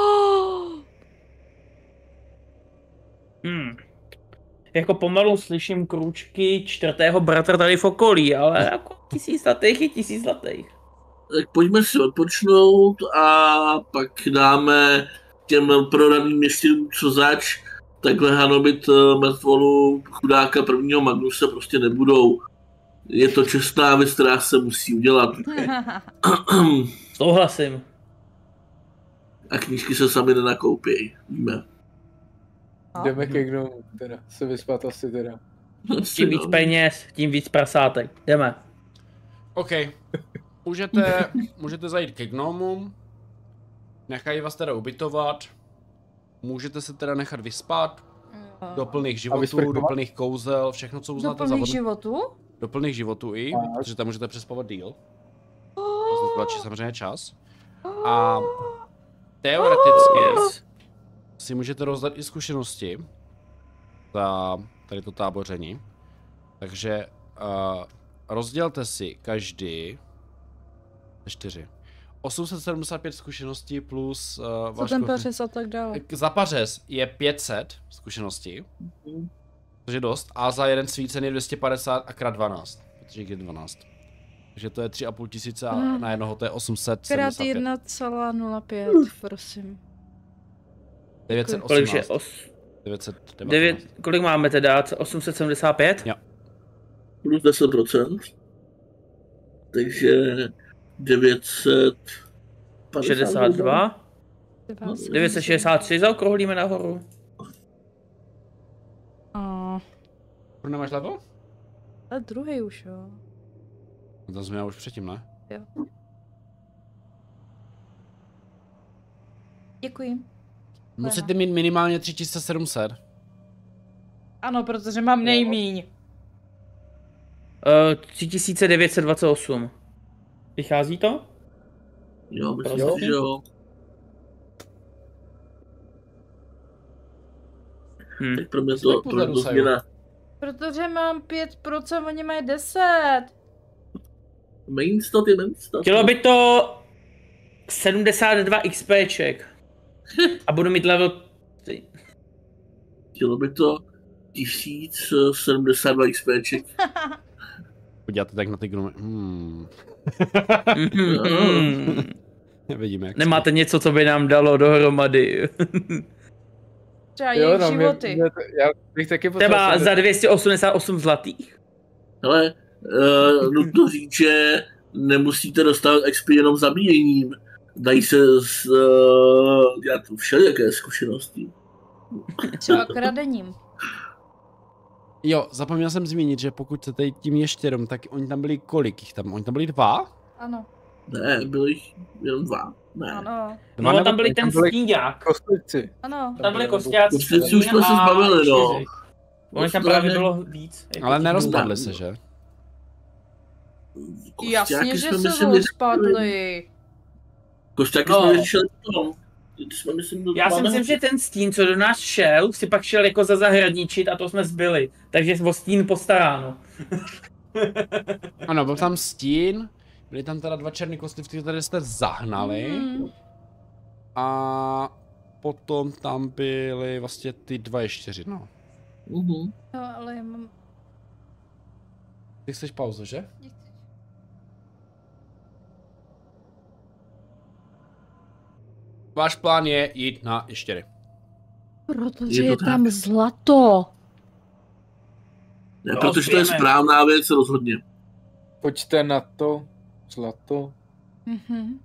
Jako pomalu slyším krůčky čtvrtého bratra tady v okolí, ale jako 1000 zlatých je 1000 zlatých. Tak pojďme si odpočnout a pak dáme těm prodaným ještěrům co zač, takhle hanobit mrtvolu chudáka prvního Magnuse prostě nebudou. Je to čestná věc, která se musí udělat. Souhlasím. A knížky se sami nenakoupějí, víme. Jdeme ke gnomu, teda se vyspat asi teda. Čím víc peněz, tím víc prasátek. Jdeme. OK. Můžete zajít ke gnomům. Nechají vás teda ubytovat. Můžete se teda nechat vyspat. Do plných životů, vysprchovat? do plných kouzel, všechno, co Do uznáte za plných vhodné. životů? Do plných životů i, Tak. protože tam můžete přespavat díl. To tlačí samozřejmě čas. A teoreticky si můžete rozdat i zkušenosti za tady to táboření. Takže rozdělte si každý 4. 875 zkušeností plus Co ten pařez a tak dále. za pařez je 500 zkušeností, což je dost, a za jeden svícen je 250 a krát 12, protože je 12. Takže to je 3,5 tisíce a na jednoho to je Krát 875. 1,05, prosím. 918. Kolik je? 919. Kolik máme teda? 875? Jo. Plus 10%. Takže 962. 62? 963 zaokrouhlíme nahoru. Nemáš level? A druhý už, jo. No to jsme já už předtím, ne? Jo. Děkuji. Musíte mít minimálně 3700. Ano, protože mám nejmíň. 3928. Vychází to? Jo, myslím, Jo. že jo. Tak pro mě Jsme to pozadu, Saju. změna. Protože mám 5%, oni mají 10. Mainstat je mainstat. Chtělo by to 72 XPček. A budu mít level 3. Chtělo by to 1072 XPček. Podíváte tak na ty gnomy. Vidíme, jak Nemáte něco, co by nám dalo dohromady. Třeba jejich životy. Já bych taky potřeboval... Třeba za 288 zlatých. Ale nutno říct, že nemusíte dostávat XP jenom zabíjením. Dají se dělat všelijaké zkušenosti. Třeba kradením. Jo, zapomněl jsem zmínit, že pokud chcete jít tím ještěrom, tak oni tam byli kolik jich tam? Oni tam byli 2? Ano, Ne, byly jich jenom 2. Ne. ano, Dva No nebo tam byli tam ten byli- stíňák. Kostlici. ano. Tam byli kosťáci. Kostlivci už jsme se a zbavili, no. 4. Oni tam právě bylo víc. jako Ale těch nerozpadli důvodů. se, že? Jasně, že jsme se myslím rozpadli. Košťáky No. jsme vyřešili potom. Ty jsme, myslím, Já si máme- myslím, že ten stín, co do nás šel, si pak šel jako zahradničit a to jsme zbyli. Takže o stín postaráno. Ano, byl tam stín, byli tam teda 2 černý kostlivci, které jste zahnali. A potom tam byly vlastně ty 2 ještěři, no. Mhm. Jo, ale já mám... Ty chceš pauzu, že? Váš plán je jít na ještěry. Protože Je je to tam zlato. Ne, No, protože to je uspějeme. správná věc rozhodně. Pojďte na to. Zlato. Mhm.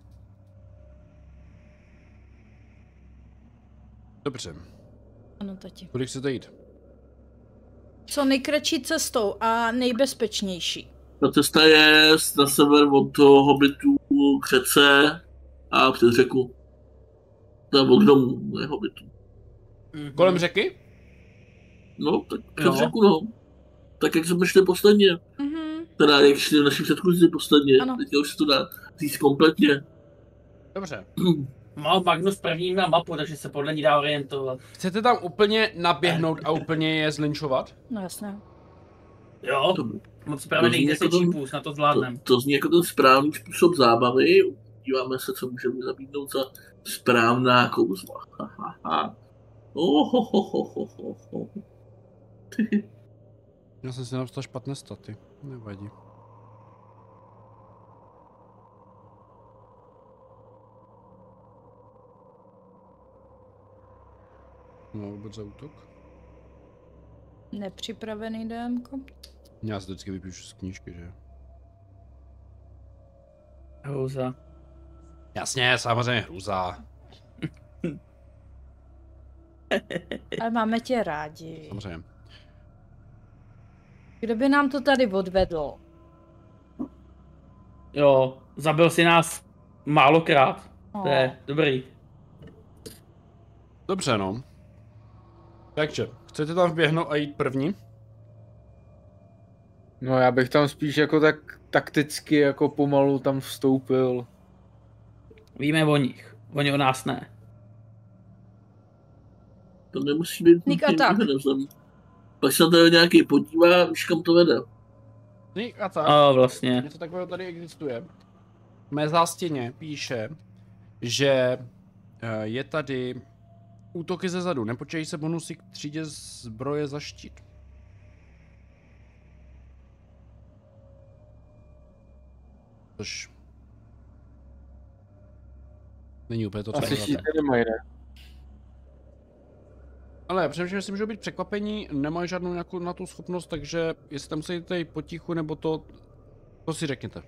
Dobře, Ano, tati. kudy chcete jít? Co nejkratší cestou a nejbezpečnější. Ta cesta je na sever od toho hobbitu k řece a přes řeku. Nebo k domu, ne hobbitu. Kolem řeky? No, tak přes Jo. řeku, no. Tak jak jsme šli posledně. Mhm. Teda jak šli naši předchůdci posledně. Ano. Teď už se to dá říct kompletně. Dobře. Mal Magnus první na mapu, takže se podle ní dá orientovat. Chcete tam úplně naběhnout a úplně je zlinčovat? No jasně. Jo, To, moc pravených zní 10 jako to- čipů, na to zvládnem. to zní jako ten správný způsob zábavy. Díváme se, co můžeme zabídnout za správná kouzla. Ha, ha, ha. Ohohohohoho. Já jsem si napsal špatné staty. Nevadí. No vůbec za útok. Nepřipravený DMko. Já si to vždycky vypíšu z knížky, že? Houza. Jasně, samozřejmě hruza. Ale máme tě rádi. Samozřejmě. Kdo by nám to tady odvedl? Jo, zabil si nás málokrát. No. To je dobrý. Dobře, no. Takže, chcete tam vběhnout a jít první? No já bych tam spíš jako tak takticky jako pomalu tam vstoupil. Víme o nich. Oni o nás ne. To nemusí být Sneak nutně attack. výhodem. Pak se na to nějaký podívá, víš kam to vede. Sneak attack. A vlastně. Něco takového tady existuje. V mé zástěně píše, že je tady útoky ze zadu. Nepočítají se bonusy k třídě zbroje za štít. Což není úplně to, co Asi hledáte. štíty nemají, ne? Ale já přemýšlím, jestli můžou být překvapení, nemají žádnou nějakou na tu schopnost, takže jestli tam musíte jít potichu, nebo to si řekněte.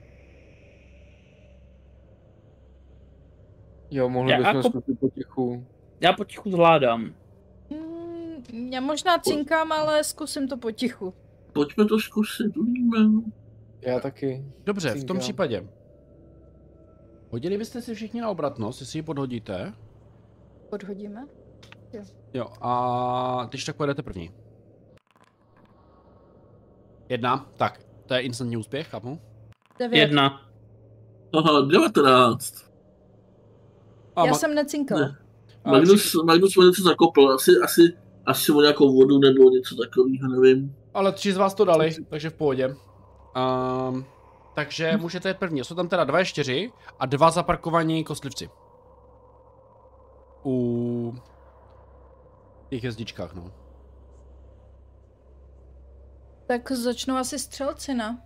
Jo, mohli Já bychom jako- zkusit potichu. Já potichu zvládám. Já možná cinkám, ale zkusím to potichu. Pojďme to zkusit, uvidíme. Já taky. Dobře, v tom Cinkám. případě. Hodili byste si všichni na obratnost, jestli ji podhodíte. Podhodíme? Jo, a když tak pojedete první. 1, tak, to je instantní úspěch, chápu? 9. 1. Aha, 19. A Já jsem necinkala. Ne. Magnus mu něco zakopl, asi o nějakou vodu nebo něco takového, nevím. Ale 3 z vás to dali, takže v pohodě. Takže můžete jít první. Jsou tam teda 2 ještěři a 2 zaparkovaní kostlivci. U těch jezdičkách, no. Tak začnou asi střelci, ne?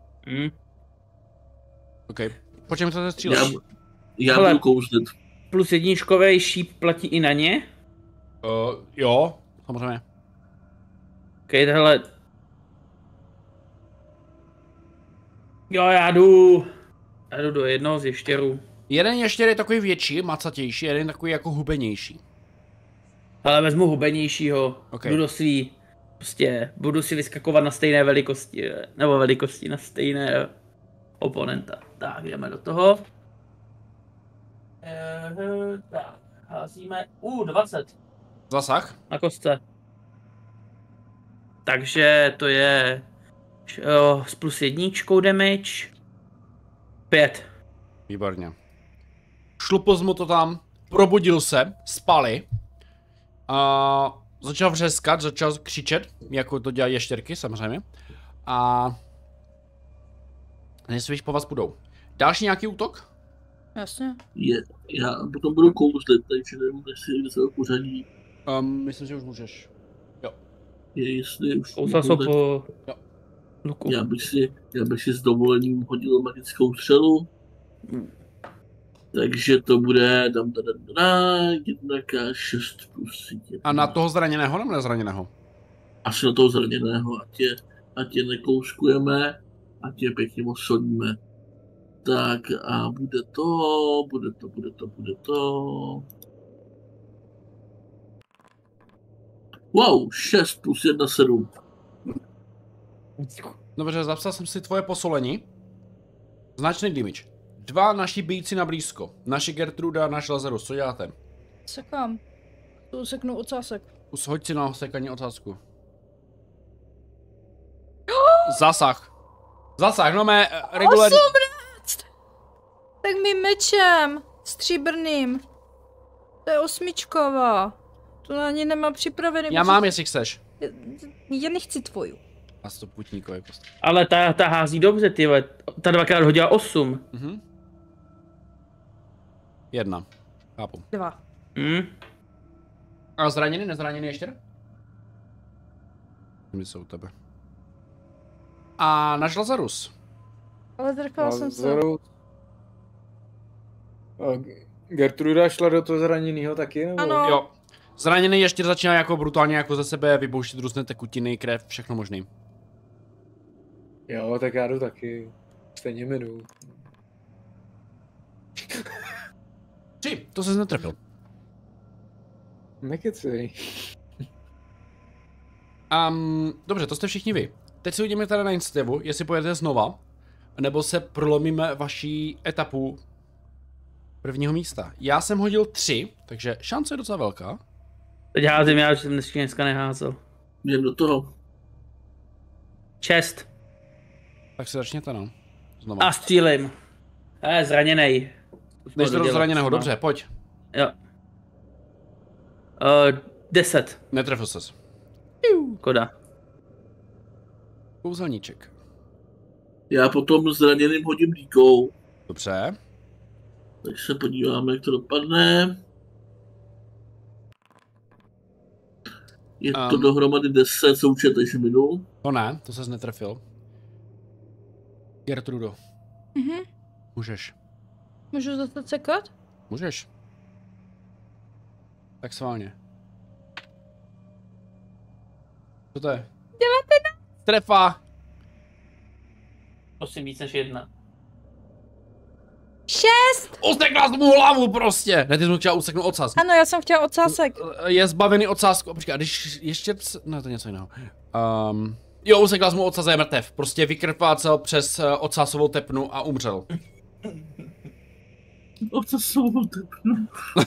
OK. Po čem chcete střílet? Já Hele. budu kouzlit. Plus jedničkový šíp platí i na ně? Jo, samozřejmě. OK, tahle. Jo, já jdu do jednoho z ještěrů. Jeden ještěr je takový větší, macatější, jeden takový jako hubenější. Ale vezmu hubenějšího, Ok. jdu do svý, prostě budu si vyskakovat na stejné velikosti, nebo velikosti na stejné oponenta. Tak, jdeme do toho. Tak, házíme, 20 Zasah? na kostce. Takže to je s plus jedničkou damage, 5. Výborně. Šlupl mu to tam, probudil se, spali. A začal vřeskat, začal křičet, jako to dělají ještěrky samozřejmě. A nejsvíš po vás půjdou. Další nějaký útok? Jasně. Já potom budu kouzlit, takže nevím, jestli se to pořadí. Myslím, že už můžeš. Jo. Jestli už Kousal jsou po Jo. luku. já bych si s dovolením hodil magickou střelu. Takže to bude 1k6 plus 1. A na toho zraněného nebo nezraněného? Asi na toho zraněného, ať je nekouskujeme, ať je pěkně osodíme. Tak a bude to. Wow, 6 plus 1, 7. Dobře, zapsal jsem si tvoje posolení. Značný damage. 2 naši bíjci na blízko. Naši Gertruda a náš Lazarus. Co děláte? Sekám. Tu seknu ocásek. Hoď si na sekání otázku. Zasah. Zasah, no mé regulární... 18! Tak mým mečem. Stříbrným. To je 8. To ani nemám připravený. Já mám, jestli chceš. Já nechci tvoju. A to putníkové prostě. Ale ta hází dobře, ty vole. Ta dvakrát hodila 8. Mhm. 1. Chápu. 2. A zraněný, nezraněný ještě? My jsou u tebe. A náš Lazarus. Ale zrkala jsem se. Gertruda šla do toho zraněného taky, nebo? Ano. Jo. Zraněný ještě začíná jako brutálně jako ze sebe vybouštět různé tekutiny, krev, všechno možný. Jo, tak já jdu taky. Stejně jmenuji. 3, to ses netrefil. Nekecej. Dobře, to jste všichni vy. Teď si uvidíme teda na initiativu, jestli pojedete znova, nebo se prolomíme vaší etapu prvního místa. Já jsem hodil 3, takže šance je docela velká. Teď házím já, že jsem dneska neházel. Jdem do toho. 6. Tak si začněte, no. Znova. A střílím. Zraněnej. Než to zraněného, dobře, pojď. Jo. 10. Netrefil ses. Koda. Kouzelníček. Já potom zraněným hodím díkou. Dobře. Tak se podíváme, jak to dopadne. Je to dohromady 10 součet, takže minul. To ne, to ses netrefil. Gertrudo. Můžeš. Můžu zase cekat? Můžeš. Tak sválně. Co to je? 19. Trefa. Prosím víc než 1. 6! Usekla jsi mu hlavu prostě. Ne, ty jsi mu chtěla useknout ocas. Ano, já jsem chtěla ocásek. Je zbavený ocásku. Počkej, a když ještě... No, to je něco jiného. Jo, usekla jsi mu ocas a je mrtev. Prostě vykrvácel přes ocasovou tepnu a umřel. Ocasovou tepnu.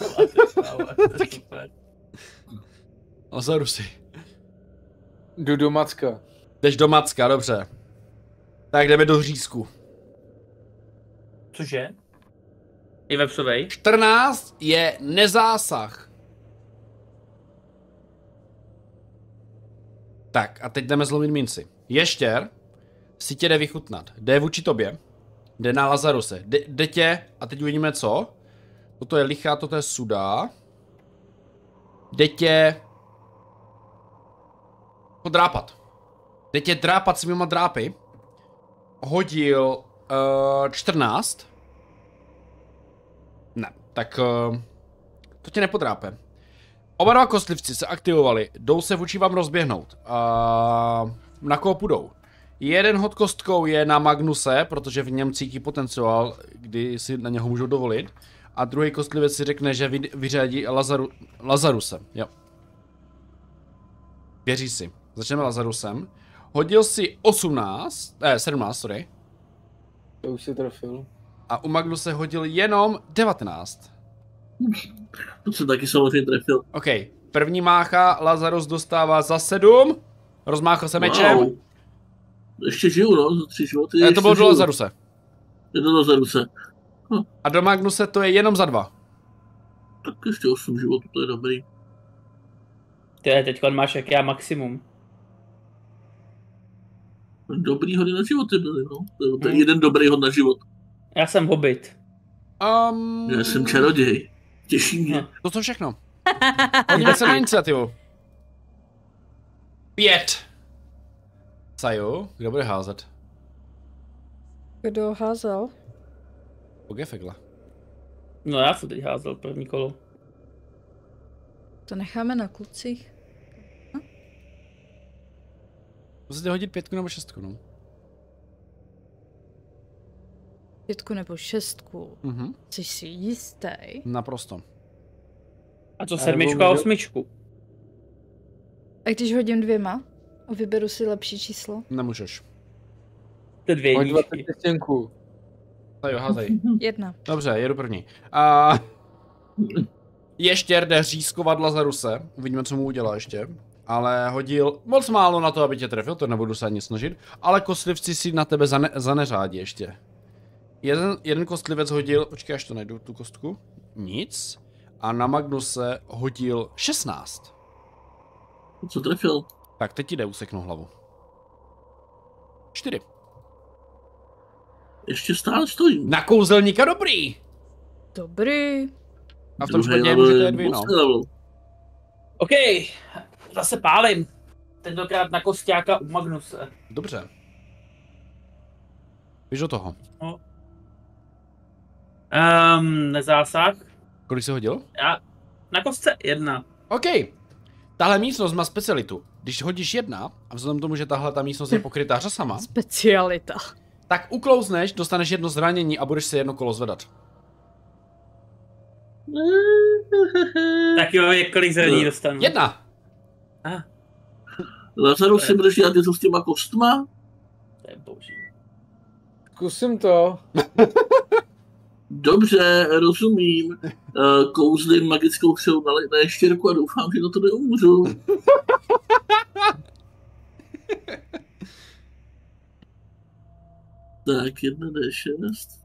Lazarusy. Jdu do Macka. Jdeš do Macka, dobře. Tak jdeme do Hřízku. Cože? Je vepřovej? 14 je nezásah. Tak a teď jdeme zlomit minci. Ještěr si tě jde vychutnat. Jde vůči tobě. Jde na Lazaruse. Jde tě, a teď uvidíme co. Toto je lichá, toto je sudá. Jde tě podrápat. Jde tě drápat svýma drápy. Hodil 14. Ne, tak to tě nepodrápe. Oba dva kostlivci se aktivovali, jdou se vůči vám rozběhnout. Na koho půjdou? Jeden hod kostkou je na Magnuse, protože v něm cítí potenciál, kdy si na něho můžou dovolit. A druhý kostlivec si řekne, že vyřadí Lazaruse. Jo. Věří si. Začneme Lazarusem. Hodil si 17, sorry. To už si trefil. A u Magnuse hodil jenom 19. To jsem taky samozřejmě trefil. OK, první mácha, Lazarus dostává za 7. Rozmáchl se mečem. Wow. Ještě žiju, no, za 3 životy. To bylo do Lazaruse. Je do Lazaruse. A do Magnuse to je jenom za 2. Tak ještě 8 životů, to je dobrý. Teď máš jak já maximum. Dobrý hody na životy byly, no. To je jeden dobrý hod na život. Já jsem hobbit. Já jsem čaroděj. Těší mě. To co všechno. Podívejte se na iniciativu. 5. Saju, kdo bude házet? Kdo házel? Pogefegla. No já jsem teď házel první kolo. To necháme na klucích. Musíte hodit 5 nebo 6, no. 5 nebo 6. Jsi si jistý? Naprosto. A co 7 a 8? A když hodím 2 a vyberu si lepší číslo? Nemůžeš. To 2 Hoď 20 jedničky. stěnku. Saju, házej. 1. Dobře, jedu první. Ještěr jde řízkovat Lazaruse. Uvidíme, co mu udělá ještě. Ale hodil moc málo na to, aby tě trefil, to nebudu se ani snažit. Ale kostlivci si na tebe zaneřádí ještě. Jeden kostlivec hodil, počkej, až to najdu, tu kostku. Nic. A na Magnuse hodil 16. Co trefil? Tak, teď ti jde useknu hlavu. 4. Ještě stále stojím. Na kouzelníka dobrý! Dobrý. A v tom Druhý případě level můžete je jet vy, no. mocný level. OK, zase pálím. Tentokrát na kosťáka u Magnuse. Dobře. Běž do toho. Nezásah. Kolik jsi hodil? Já na kostce 1. OK. Tahle místnost má specialitu. Když hodíš 1, a vzhledem k tomu, že tahle ta místnost je pokrytá řasama, Specialita. tak uklouzneš, dostaneš 1 zranění a budeš si 1 kolo zvedat. Tak jo, kolik zranění dostanu? 1. Lazarus si budeš dělat něco s těma kostma? To je boží. Zkusím to. Dobře, rozumím. Kouzlím magickou střelu na ještěrku a doufám, že na to neumřu. Tak, 1d6.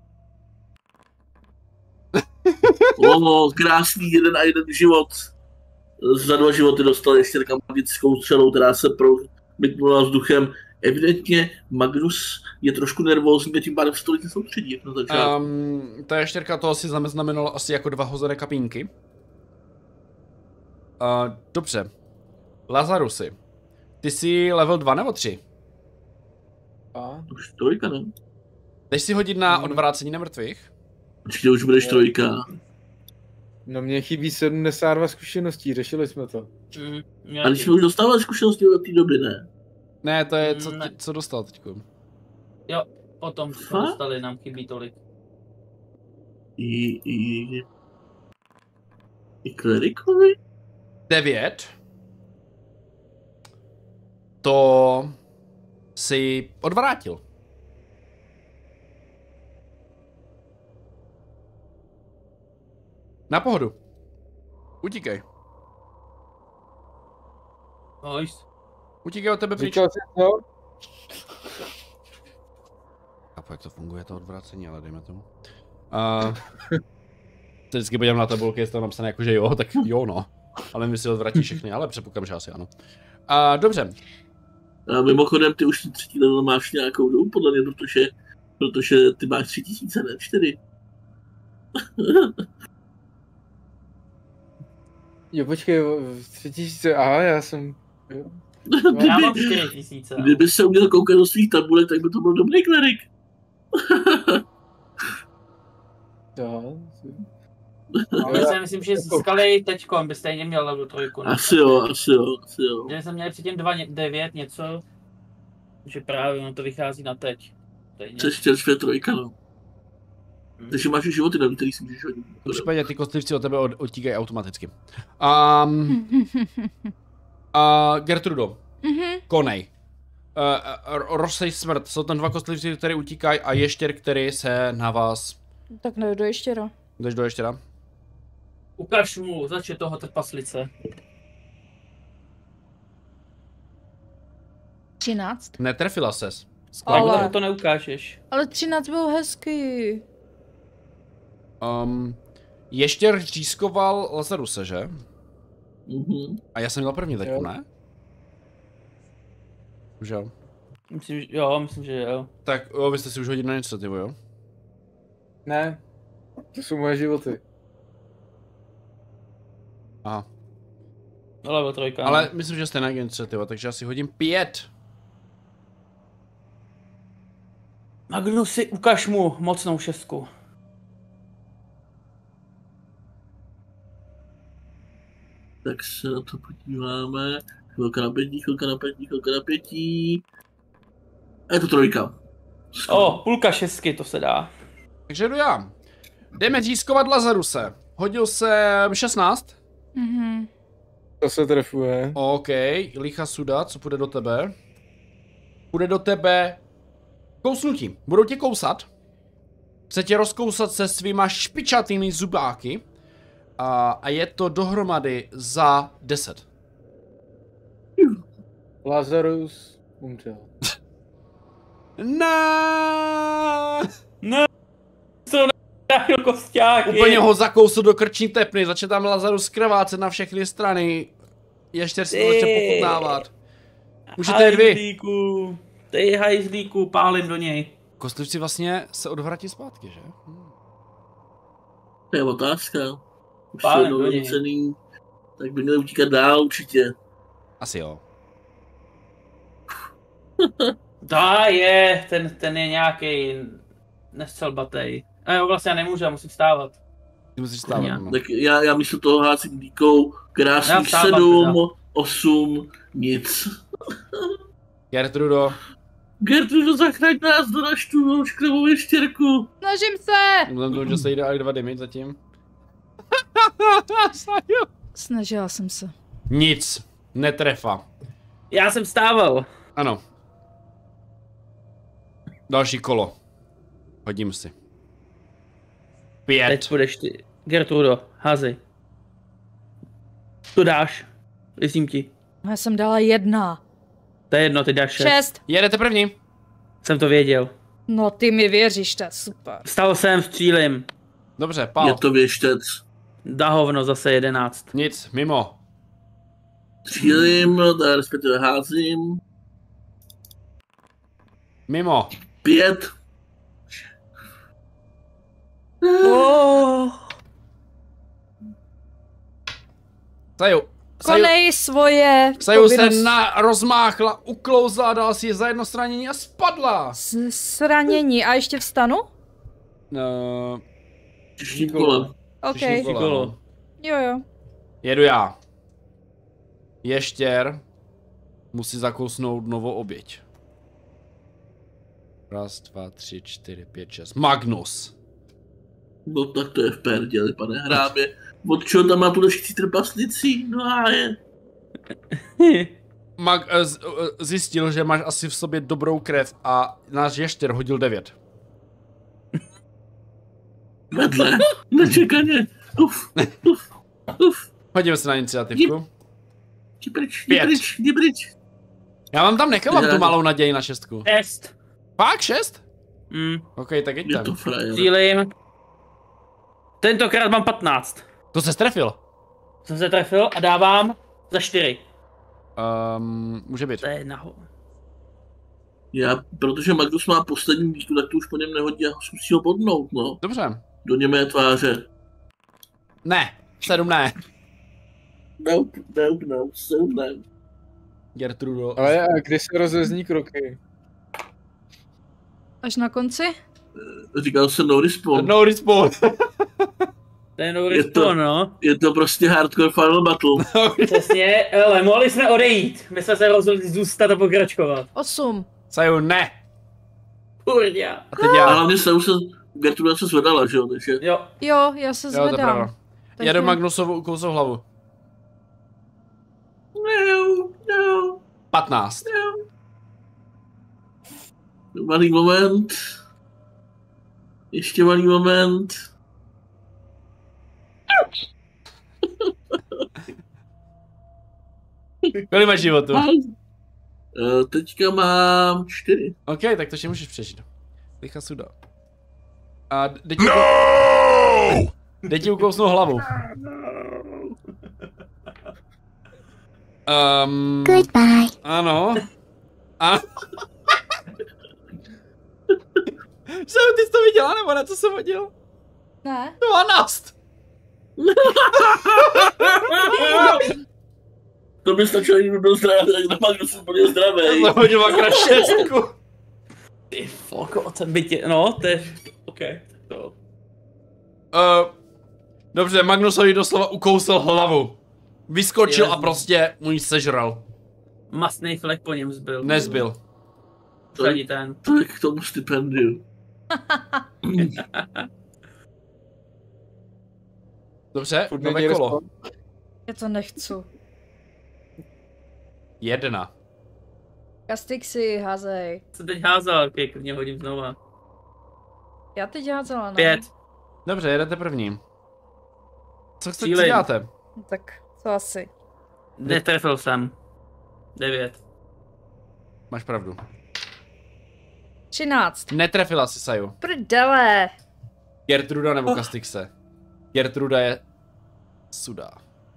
Krásný 1 a 1 život. Za 2 životy dostal ještěrka magickou střelou, která se promítnula vzduchem. Evidentně Magnus je trošku nervózní a tím pádem se tolik nesoustředí, jak na začátku. Ta ještěrka to asi znamenalo asi jako 2 hozené kapínky. Dobře. Lazarusy. Ty jsi level 2 nebo 3? Už 3, ne? Jdeš si hodit na odvrácení nemrtvých? Určitě už budeš 3. No mně chybí 72 zkušeností, řešili jsme to. A když jsme už dostávali zkušenosti od té doby, ne? Ne, to je co dostal teďko. Jo, potom jsme dostali, nám chybí tolik. I klerikovi? 9. To si odvrátil. Na pohodu. Utíkej. Nice. Utíkej od tebe pryč. Říkal jsi to? Chápu, jak to funguje, to odvracení, ale dejme tomu. Se vždycky podívám na tabulky, jestli to napsané jako, že jo, tak jo no. Ale mi si odvratí všechny, ale předpokládám, že asi ano. Dobře. A mimochodem, ty už třetí level máš nějakou dobu, podle mě, protože ty máš 3000, ne 4. Jo, počkej, 3000, aha, já jsem... Já mám 4000. Kdyby se uměl koukat do svých tabulek, tak by to byl dobrý klerik. Jo. Já si myslím, že získali teďkom by stejně měl level 3. Asi jo. Že jsem měl předtím 2.9 něco, že právě ono to vychází na teď. Což čerstvě 3, no. Takže máš životy, na který si můžeš hodit. V tom případě ty kostlivci od tebe odtíkají automaticky. Gertrudo, konej. Rozsej smrt, jsou tam 2 kostlivci, které utíkají a ještěr, který se na vás... Tak nejdu do ještěra. Jdeš do ještěra? Ukaž mu, zač toho trpaslice. 13. Netrefila ses. Ale- Tak to neukážeš. Ale 13 byl hezký. Ještěr řízkoval Lazaruse, že? Mhm. A já jsem měl první teď, Jo. ne? Už jo. Myslím, že jo. Tak jo, vy jste si už hodili na iniciativu, jo? Ne, to jsou moje životy. Aha. Level 3. Ale myslím, že jste na iniciativa, takže asi hodím 5. Magnusi, ukaž mu mocnou 6. Tak se na to podíváme. Chvilka na pětí. A je to 3. Půlka 6, to se dá. Takže jdu já. Jdeme řízkovat Lazaruse. Hodil jsem 16. To se trefuje. OK, licha suda, co půjde do tebe? Půjde do tebe kousnutí. Budou tě kousat. Chce tě rozkousat se svýma špičatými zubáky. A je to dohromady za 10. Lazarus umřel. Ne. Dáchil kosťáky. Úplně ho zakousl do krční tepny, začne tam Lazarus krvácet na všechny strany. Ještě si to začne pochutnávat. Můžete vy. Hajzlíku. Ty hajzlíku, pálím do něj. Kostlivci vlastně se odvratí zpátky, že? To je otázka. Už Pálem jsou do něj. donucený, tak by měli utíkat dál určitě. Asi jo. Ten je nějaký nestřelbatej. A jo, vlastně já nemůžu, já musím vstávat. Ty musíš stávat. Já. No. Tak já místo toho házím díkou Já krásných vstávám 7, teda. 8, nic. Gertrudo. Gertrudo, zachraň nás, doraž tu škrevou ještěrku. Snažím se! Vzhledem k tomu, že se jde ale 2 damage zatím. Snažila jsem se. Nic. Netrefa. Já jsem vstával. Ano. Další kolo. Hodím si. 5. Teď budeš ty. Gertrudo, házej. Tu dáš. Myslím ti. Já jsem dala 1. To je jedno, ty dáš 6. 6. Jedete první. Jsem to věděl. No ty mi věříš, to je super. Vstal jsem, střílim. Dobře, pál. Je to věštec. Da hovno, zase 11. Nic, mimo. Střílím, respektive házím. Mimo. 5. Saju. Konej svoje Saju se povinnost. rozmáchla, uklouzla, dala si je za jedno zranění a spadla. Zranění a ještě vstanu? No, Tím kolem. OK. Příští kolo. Jo. Jedu já. Ještěr musí zakousnout novou oběť. 1, 2, 3, 4, 5, 6. Magnus. No tak to je v perděli, pane hrábě. Od čeho tam má tu další trpaslicí? No a je. Zjistil, že máš asi v sobě dobrou krev a náš ještěr hodil 9. Vedle. Nečekaně. Uf. Hodíme se na iniciativku. Jdi pryč. Já vám tam nechávám tu malou naději na 6. 6. Fakt 6? Mm. OK, tak Je jeďte. to frajer. Střílim. Tentokrát mám 15. To se strefil. Jsem se trefil a dávám za 4. Může být. To je naho. Protože Magnus má poslední výšku, tak to už po něm nehodí a zkusí ho bodnout, no. Dobře. Do němé tváře. Ne, 7 ne. Nope, 7 ne. Gertrudo. Ale a kdy se rozezní kroky? Až na konci? Říkal jsem no respawn. No respawn. To je no respawn, no. Je to prostě hardcore final battle. Přesně, ale mohli jsme odejít. My jsme se rozhodli zůstat a pokračovat. 8. Saju, ne. Kurňa. A teď já. A hlavně se Gertruda se zvedala, že jo, takže... Jo. Jo, já se Jo, to je zvedám. pravda. Já do Magnusovu ukousl hlavu. No. 15. Malý moment. Ještě malý moment. Kolik máš životu? Teďka mám 4. OK, tak to ještě můžeš přežít. Licha suda. A jde ti ukousnout hlavu. Goodbye. Ano. A... Saju, ty jsi to viděla, nebo ne? Co jsem hodil? Ne. 12. To by stačilo, kdyby byl zdravý, tak na Magnus jsem úplně zdravý. Já jsem hodil akorát 6. Ty foko, ten by tě, no, to je, OK. To. Dobře, Magnusovi doslova ukousl hlavu. Vyskočil Jezu. a prostě mu ji sežral. Masný flek po něm zbyl. Nezbyl. Už ani ten. Tak k tomu stipendiu. Dobře, Furt nové není kolo. respawn? Já to nechci. 1. Kastixi, házej. Jsem teď házel, klidně hodím znova. Já teď házela, ne? 5. Dobře, jedete první. Co chcete, co Cílej. děláte? Tak, co asi? Netrefil jsem. 9. Máš pravdu. 13. Netrefila si Saju. Prdele. Gertruda nebo Kastixe? Gertruda je... Suda.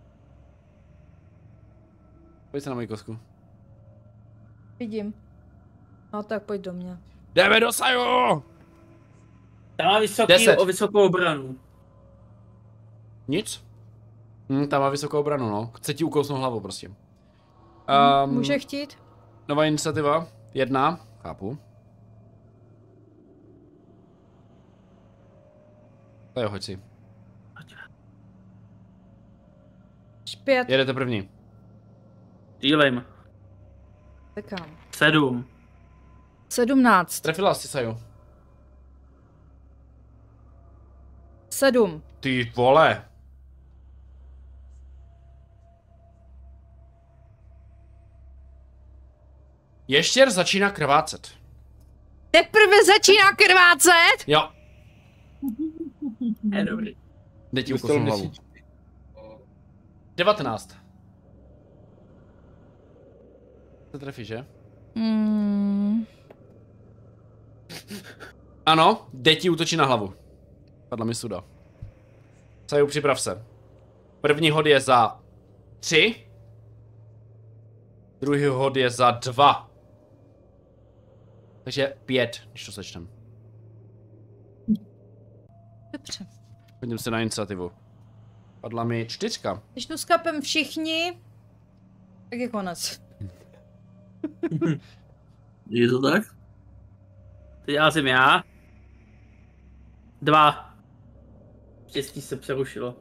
Pojď se na moji kosku. Vidím. No tak pojď do mě. Jdeme do Saju! Tam má 10. vysokou obranu. Nic? Tam má vysokou obranu, no. Chce ti ukousnout hlavu, prostě. Může chtít? Nová iniciativa. 1. Chápu. To jo, hoď si. 5. Jedete první. Dílejme. Takám. 7. 17. Trefila si Saju. 7. Ty vole. Ještěr začíná krvácet. Teprve začíná krvácet? Jo, Je dobrý. jde ti Dostal ukousnout hlavu. 19. To trefí, že? Ano, jde ti útočí na hlavu. Padla mi suda. Saju, připrav se. První hod je za 3. Druhý hod je za 2. Takže 5, když to sečtem. Dobře. Pojďme se na iniciativu. Padla mi 4. Když tu skapem všichni, tak je konec. Je to tak? Teď házím já. 2. Štěstí se přerušilo.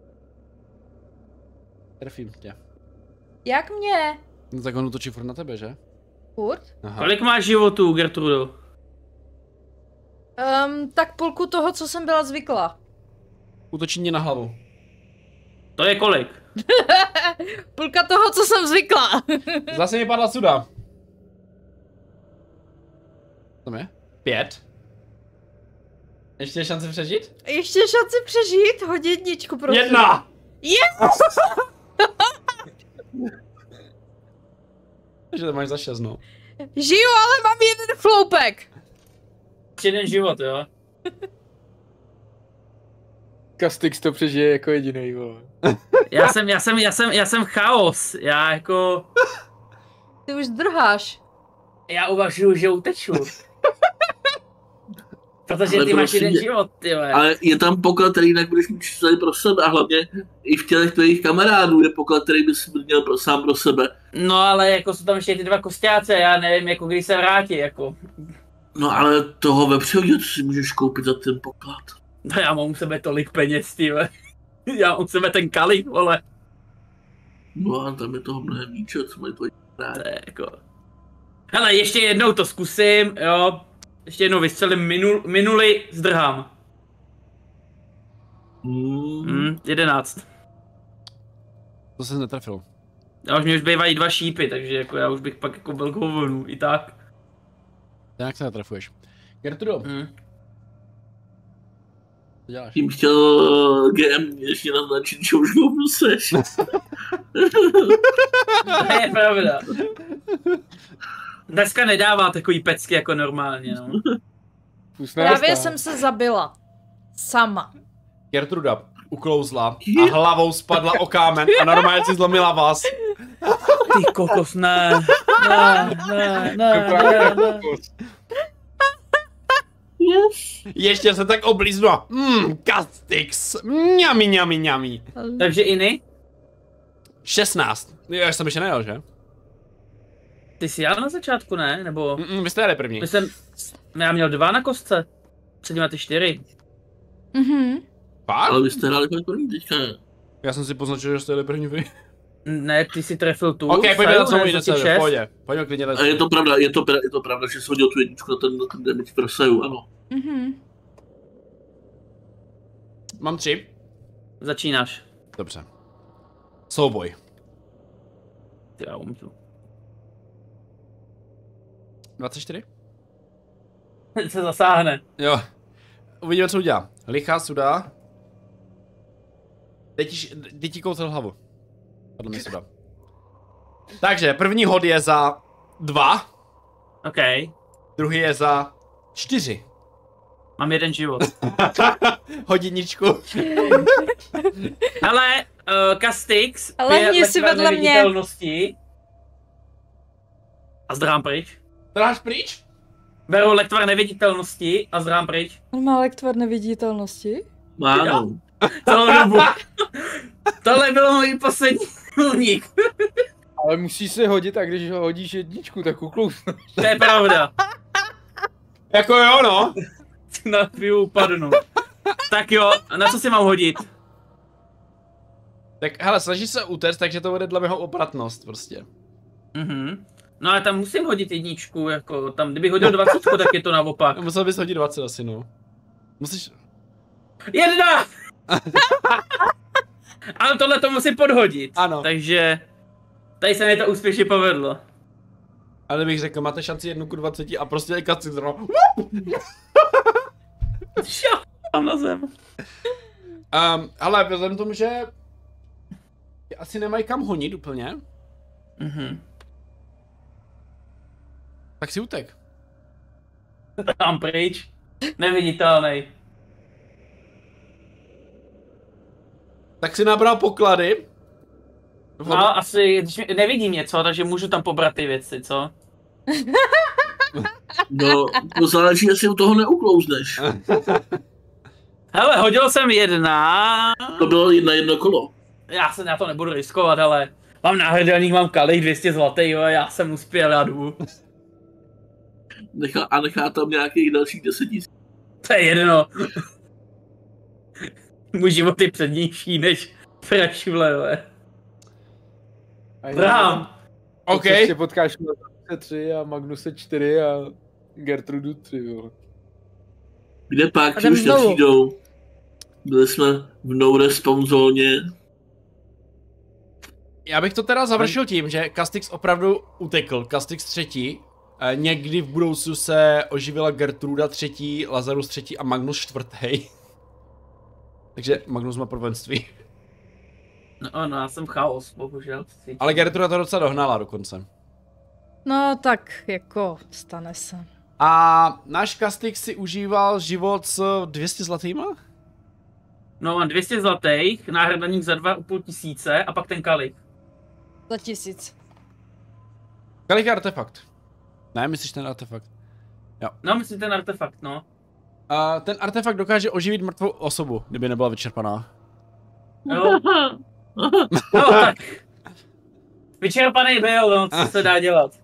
Trefím tě. Jak mě? No tak on útočí furt na tebe, že? Furt? Aha. Kolik máš životů, Gertrudo? Tak půlku toho, co jsem byla zvyklá. Útočí mě na hlavu. To je kolik? Půlka toho, co jsem zvyklá. Zase mi padla suda. Co je? 5. Ještě je šance přežít? Ještě šanci přežít? Hodit jedničku, prosím. 1! Yes! Takže to máš za 6, no. Žiju, ale mám jeden floupek. Jeden život, jo? Kastix to přežije jako jedinej, vole. Já jsem chaos, já jako... Ty už drháš. Já uvažuju, že uteču. Protože Ale ty máš prosím jeden tě, život, ty vole. Ale je tam poklad, který jinak budeš mít tady pro sebe a hlavně i v těch tvojich kamarádů je poklad, který bys měl sám pro sebe. No ale jako jsou tam ještě ty 2 kosťáce, já nevím, jako kdy se vrátí, jako. No ale toho vepřovýho si můžeš koupit za ten poklad. No já mám u sebe tolik peněz, ty vole. Já mám u sebe ten kalich, vole. No a tam je toho mnohem víc, co mají tvoji kamarádi. To je jako... Hele, ještě jednou to zkusím, jo. Ještě jednou vystřelím, minuli zdrhám. 11. To se netrefil. Já už mě už bývají 2 šípy, takže jako já už bych pak jako byl k hovnu, i tak. Jak se netrefuješ? Gertrudo, co děláš? Tím chtěl GM ještě naznačit, že už ho musíš. To je pravda. Dneska nedává takový pecky jako normálně, no. Právě jsem se zabila. Sama. Gertruda uklouzla a hlavou spadla o kámen a normálně si zlomila vás. Ty kokos, ne. Ne. Ještě se tak oblíznula. Kastix. Mňami. Takže Iny? 16. Já jsem ještě nejel, že? Ty jsi jel na začátku, ne? Nebo... Vy jste jeli první. Já měl 2 na kostce. Před nimi ty 4. Fakt? Ale vy jste hráli první teďka. Já jsem si poznačil, že jste jeli první vy. Ne, ty si trefil tu. Ok, pojďme na co můj jde v pohodě. Pojďme klidně na A je to pravda, že jsi hodil tu jedničku na ten damage v Saju, ano. Mám 3. Začínáš. Dobře. Souboj. Ty já umřu. 24? Se zasáhne. Jo. Uvidíme, co udělá. Lichá suda. Teď ti koucel hlavu. Podle mě suda. Takže první hod je za 2. OK. Druhý je za 4. Mám 1 život. Hodiničku. Hele, Kastix. Lehni si vedle mě. A zdrhám pryč. Dráš pryč? Beru lektvar neviditelnosti a zdrhám pryč. On má lektvar neviditelnosti? Ano. Celou dobu. Tohle bylo můj poslední únik. Ale musí se hodit a když ho hodíš jedničku, tak uklouzne. To je pravda. Jako jo, no. Na chvíli upadnu. Tak jo, na co si mám hodit? Tak hele, snažíš se utéct, takže to bude dle mého opratnost prostě. No ale tam musím hodit jedničku, jako tam, kdybych hodil 20, tak je to naopak. Musel bys hodit 20 asi, no. Musíš... 1! Ale tohle to musím podhodit. Ano. Takže... Tady se mi to úspěšně povedlo. Ale bych řekl, máte šanci 1:20 a prostě Kastix zrovna... Šo, tam na zem. Ale vzhledem tomu, že... asi nemají kam honit úplně. Tak si utek. Tam pryč. Neviditelný. Tak si nabral poklady. No asi, nevidím něco, takže můžu tam pobrat ty věci, co? No, to záleží, jestli u toho neuklouzneš. Hele, hodil jsem 1. To bylo jedno kolo. Já se na to nebudu riskovat, ale mám náhrdelník, mám kalich 200 zlatý, jo, já jsem uspěl, já jdu. Nechá tam nějakých dalších 10 000. To je jedno. Můj život je přednější než Frešvle. Brám. OK. Ještě potkáš na 3 a Magnuse 4 a Gertrudu 3, jo. Kde pak, ti už nepřijdou. Byli jsme v no respawn zóně. Já bych to teda završil tím, že Kastix opravdu utekl. Kastix 3. Někdy v budoucnu se oživila Gertruda 3, Lazarus 3 a Magnus 4. Takže Magnus má prvenství. No, já jsem chaos, bohužel. Ale Gertruda to docela dohnala dokonce. No tak, jako, stane se. A náš Kastix si užíval život s 200 zlatýma? No, mám 200 zlatých, náhradník za 2,5 tisíce a pak ten kalich. Za 1000. Kalich je artefakt. Ne, myslíš ten artefakt? No, myslím ten artefakt, no. A ten artefakt dokáže oživit mrtvou osobu, kdyby nebyla vyčerpaná. Jo. No, tak. Vyčerpaný byl, no, co se dá dělat.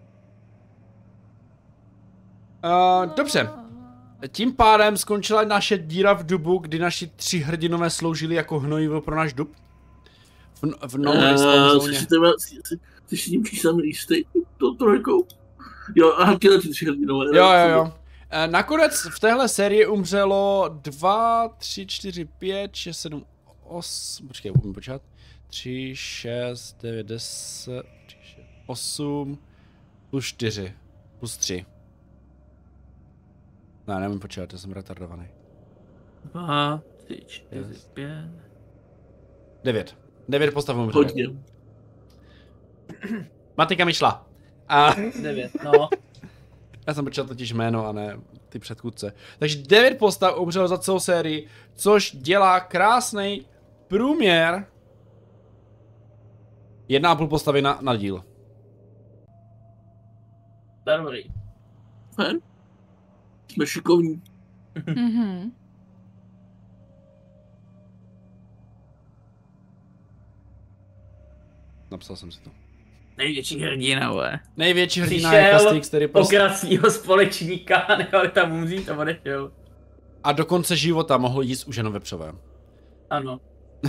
Dobře. Tím pádem skončila naše díra v dubu, kdy naši 3 hrdinové sloužili jako hnojivo pro náš dub. V nové zóně. Ty si tím číslem jistý, to trojkou. Jo, aha, tyhle 3 hrdinové. Jo. Nakonec v téhle sérii umřelo 2, 3, 4, 5, 6, 7, 8, počkej, umím počítat. 3, 6, 9, 10, 8, plus 4, plus 3. Ne, nemůžu počítat, já jsem retardovaný. 2, 3, 4, 5. 9. 9 postav umřelo. Hodně. Matika mi šla. A 9, no. já jsem počítal totiž jméno a ne ty předchůdce. Takže 9 postav umřelo za celou sérii, což dělá krásný průměr 1,5 postavy na díl. Dobrý. Fajn. Jsme šikovní. Mhm. Napsal jsem si to. Největší hrdina, vole. Největší hrdina je Kastix, který prostě... Okradl svýho společníka, nechali tam umřít a odešel. A do konce života mohl jíst už jenom vepřové. Ano.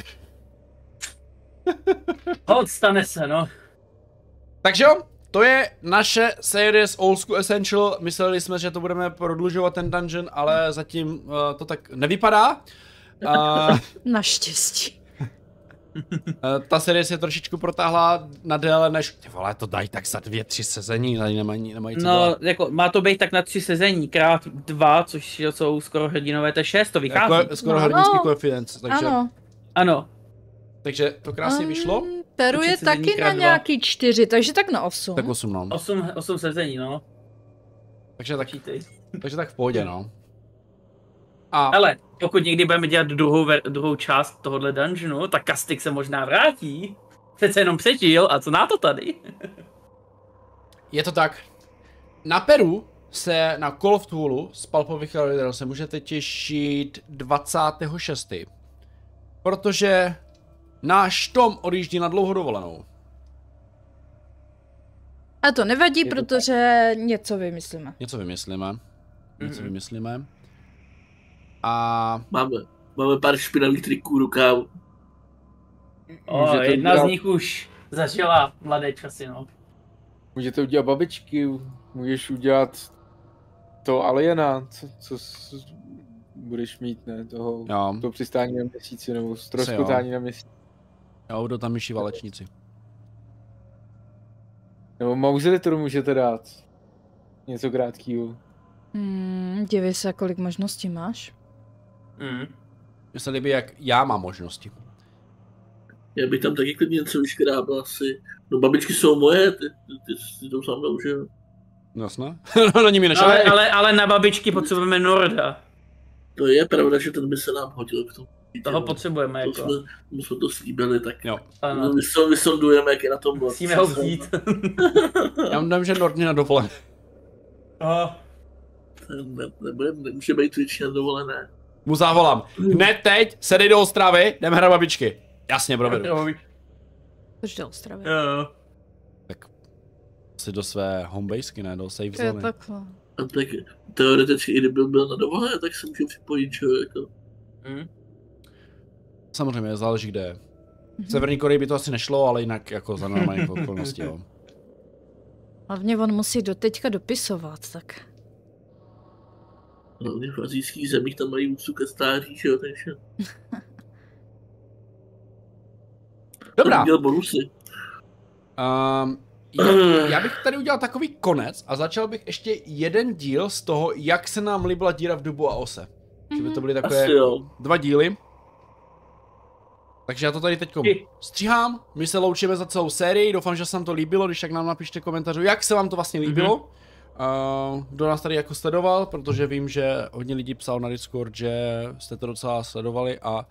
Hod, stane se, no. Takže jo, to je naše série z Old School Essential. Mysleli jsme, že to budeme prodlužovat ten dungeon, ale zatím to tak nevypadá. Naštěstí. Ta série se trošičku protáhla na déle než... Ty vole, to dají tak za 2-3 sezení, tady nemají co No, dělat. jako, má to být tak na 3 sezení, krát 2, což jsou skoro hrdinové, to je 6, to vychází. Jako, skoro hrdinský koeficient, takže... Ano. Ano. Takže to krásně vyšlo. Peru je Určitě není taky na krát dva. nějaký 4, takže tak na 8. Tak 8, no. 8 sezení, no. Takže tak Počítej. v pohodě, no. A Ale pokud někdy budeme dělat druhou část tohohle dungeonu, tak Kastix se možná vrátí. Přece jenom přežil a co na to tady? je to tak. Na Peru se na Call of Cthulhu z Palpových Elidel se můžete těšit 26. Protože náš Tom odjíždí na dlouhou dovolenou. A to nevadí, Je to protože něco vymyslíme. Něco vymyslíme. A Máme pár špinavých triků rukáv. Jedna z nich už zažila mladé časy, no. Můžete udělat babičky, můžeš udělat to aliena, co budeš mít, ne, to přistání na měsíci, nebo ztroskotání na měsíci. jo, do tam myší valečníci. Nebo Mauselitoru můžete dát. Něco krátkýho. Dívej se, kolik možností máš. Mně se líbí, jak já mám možnosti. Já bych tam taky klidně něco vyškrábal asi. No babičky jsou moje, ty to sám mnou, že jo? Jasné. No ní mi nešel. Ale na babičky potřebujeme Norda. To je pravda, že ten by se nám hodil k tomu. Toho potřebujeme, jako. My jsme to slíbili, tak Jo. Ano. vysondujeme, jak je na tom. Musíme ho vzít. Já vám že Nord mě na dovolené. Nemůže být větší na dovolené. Mu zavolám. Hned teď, sedej do Ostravy, jdeme hrát babičky. Jasně, provedu. Což do Ostravy. Jo. Tak si do své homebasky, ne, do safe To je zóny. takhle. A tak teoreticky, i kdyby byl na dovolené, tak se může připojit, že jo, jako. Samozřejmě, záleží kde je. V Severní Koreji by to asi nešlo, ale jinak jako za normálních okolností, jo. Hlavně on musí doteďka dopisovat, tak. Hlavně v azijských zemích tam mají úctu ke stáří, že jo, takže. Dobrá. Dělal bonusy. Já bych tady udělal takový konec a začal bych ještě jeden díl z toho, jak se nám líbila díra v dubu a ose. Že by to byly takové 2 díly. Takže já to tady teď stříhám, my se loučíme za celou sérii, doufám, že se vám to líbilo, když tak nám napište komentářů, jak se vám to vlastně líbilo. Kdo nás tady jako sledoval, protože vím, že hodně lidí psal na Discord, že jste to docela sledovali a...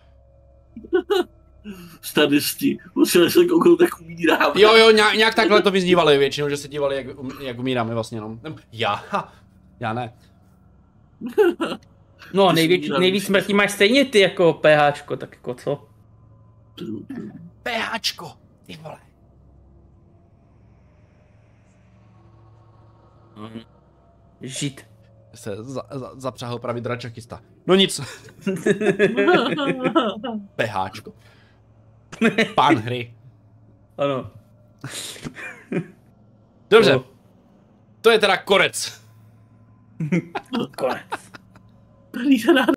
Stadisti, museli se kouknout, jak umírám. Jo, nějak takhle to vyznívali většinou, že se dívali, jak umíráme vlastně, no. Já ne. No, nejvíc smrtí máš stejně ty jako PHčko, tak jako co? PHčko, ty vole. Žít. Se zapřáhl pravý dračakista. No nic. PHčko. Pán hry. Ano. Dobře. To je teda konec. Konec. Tady se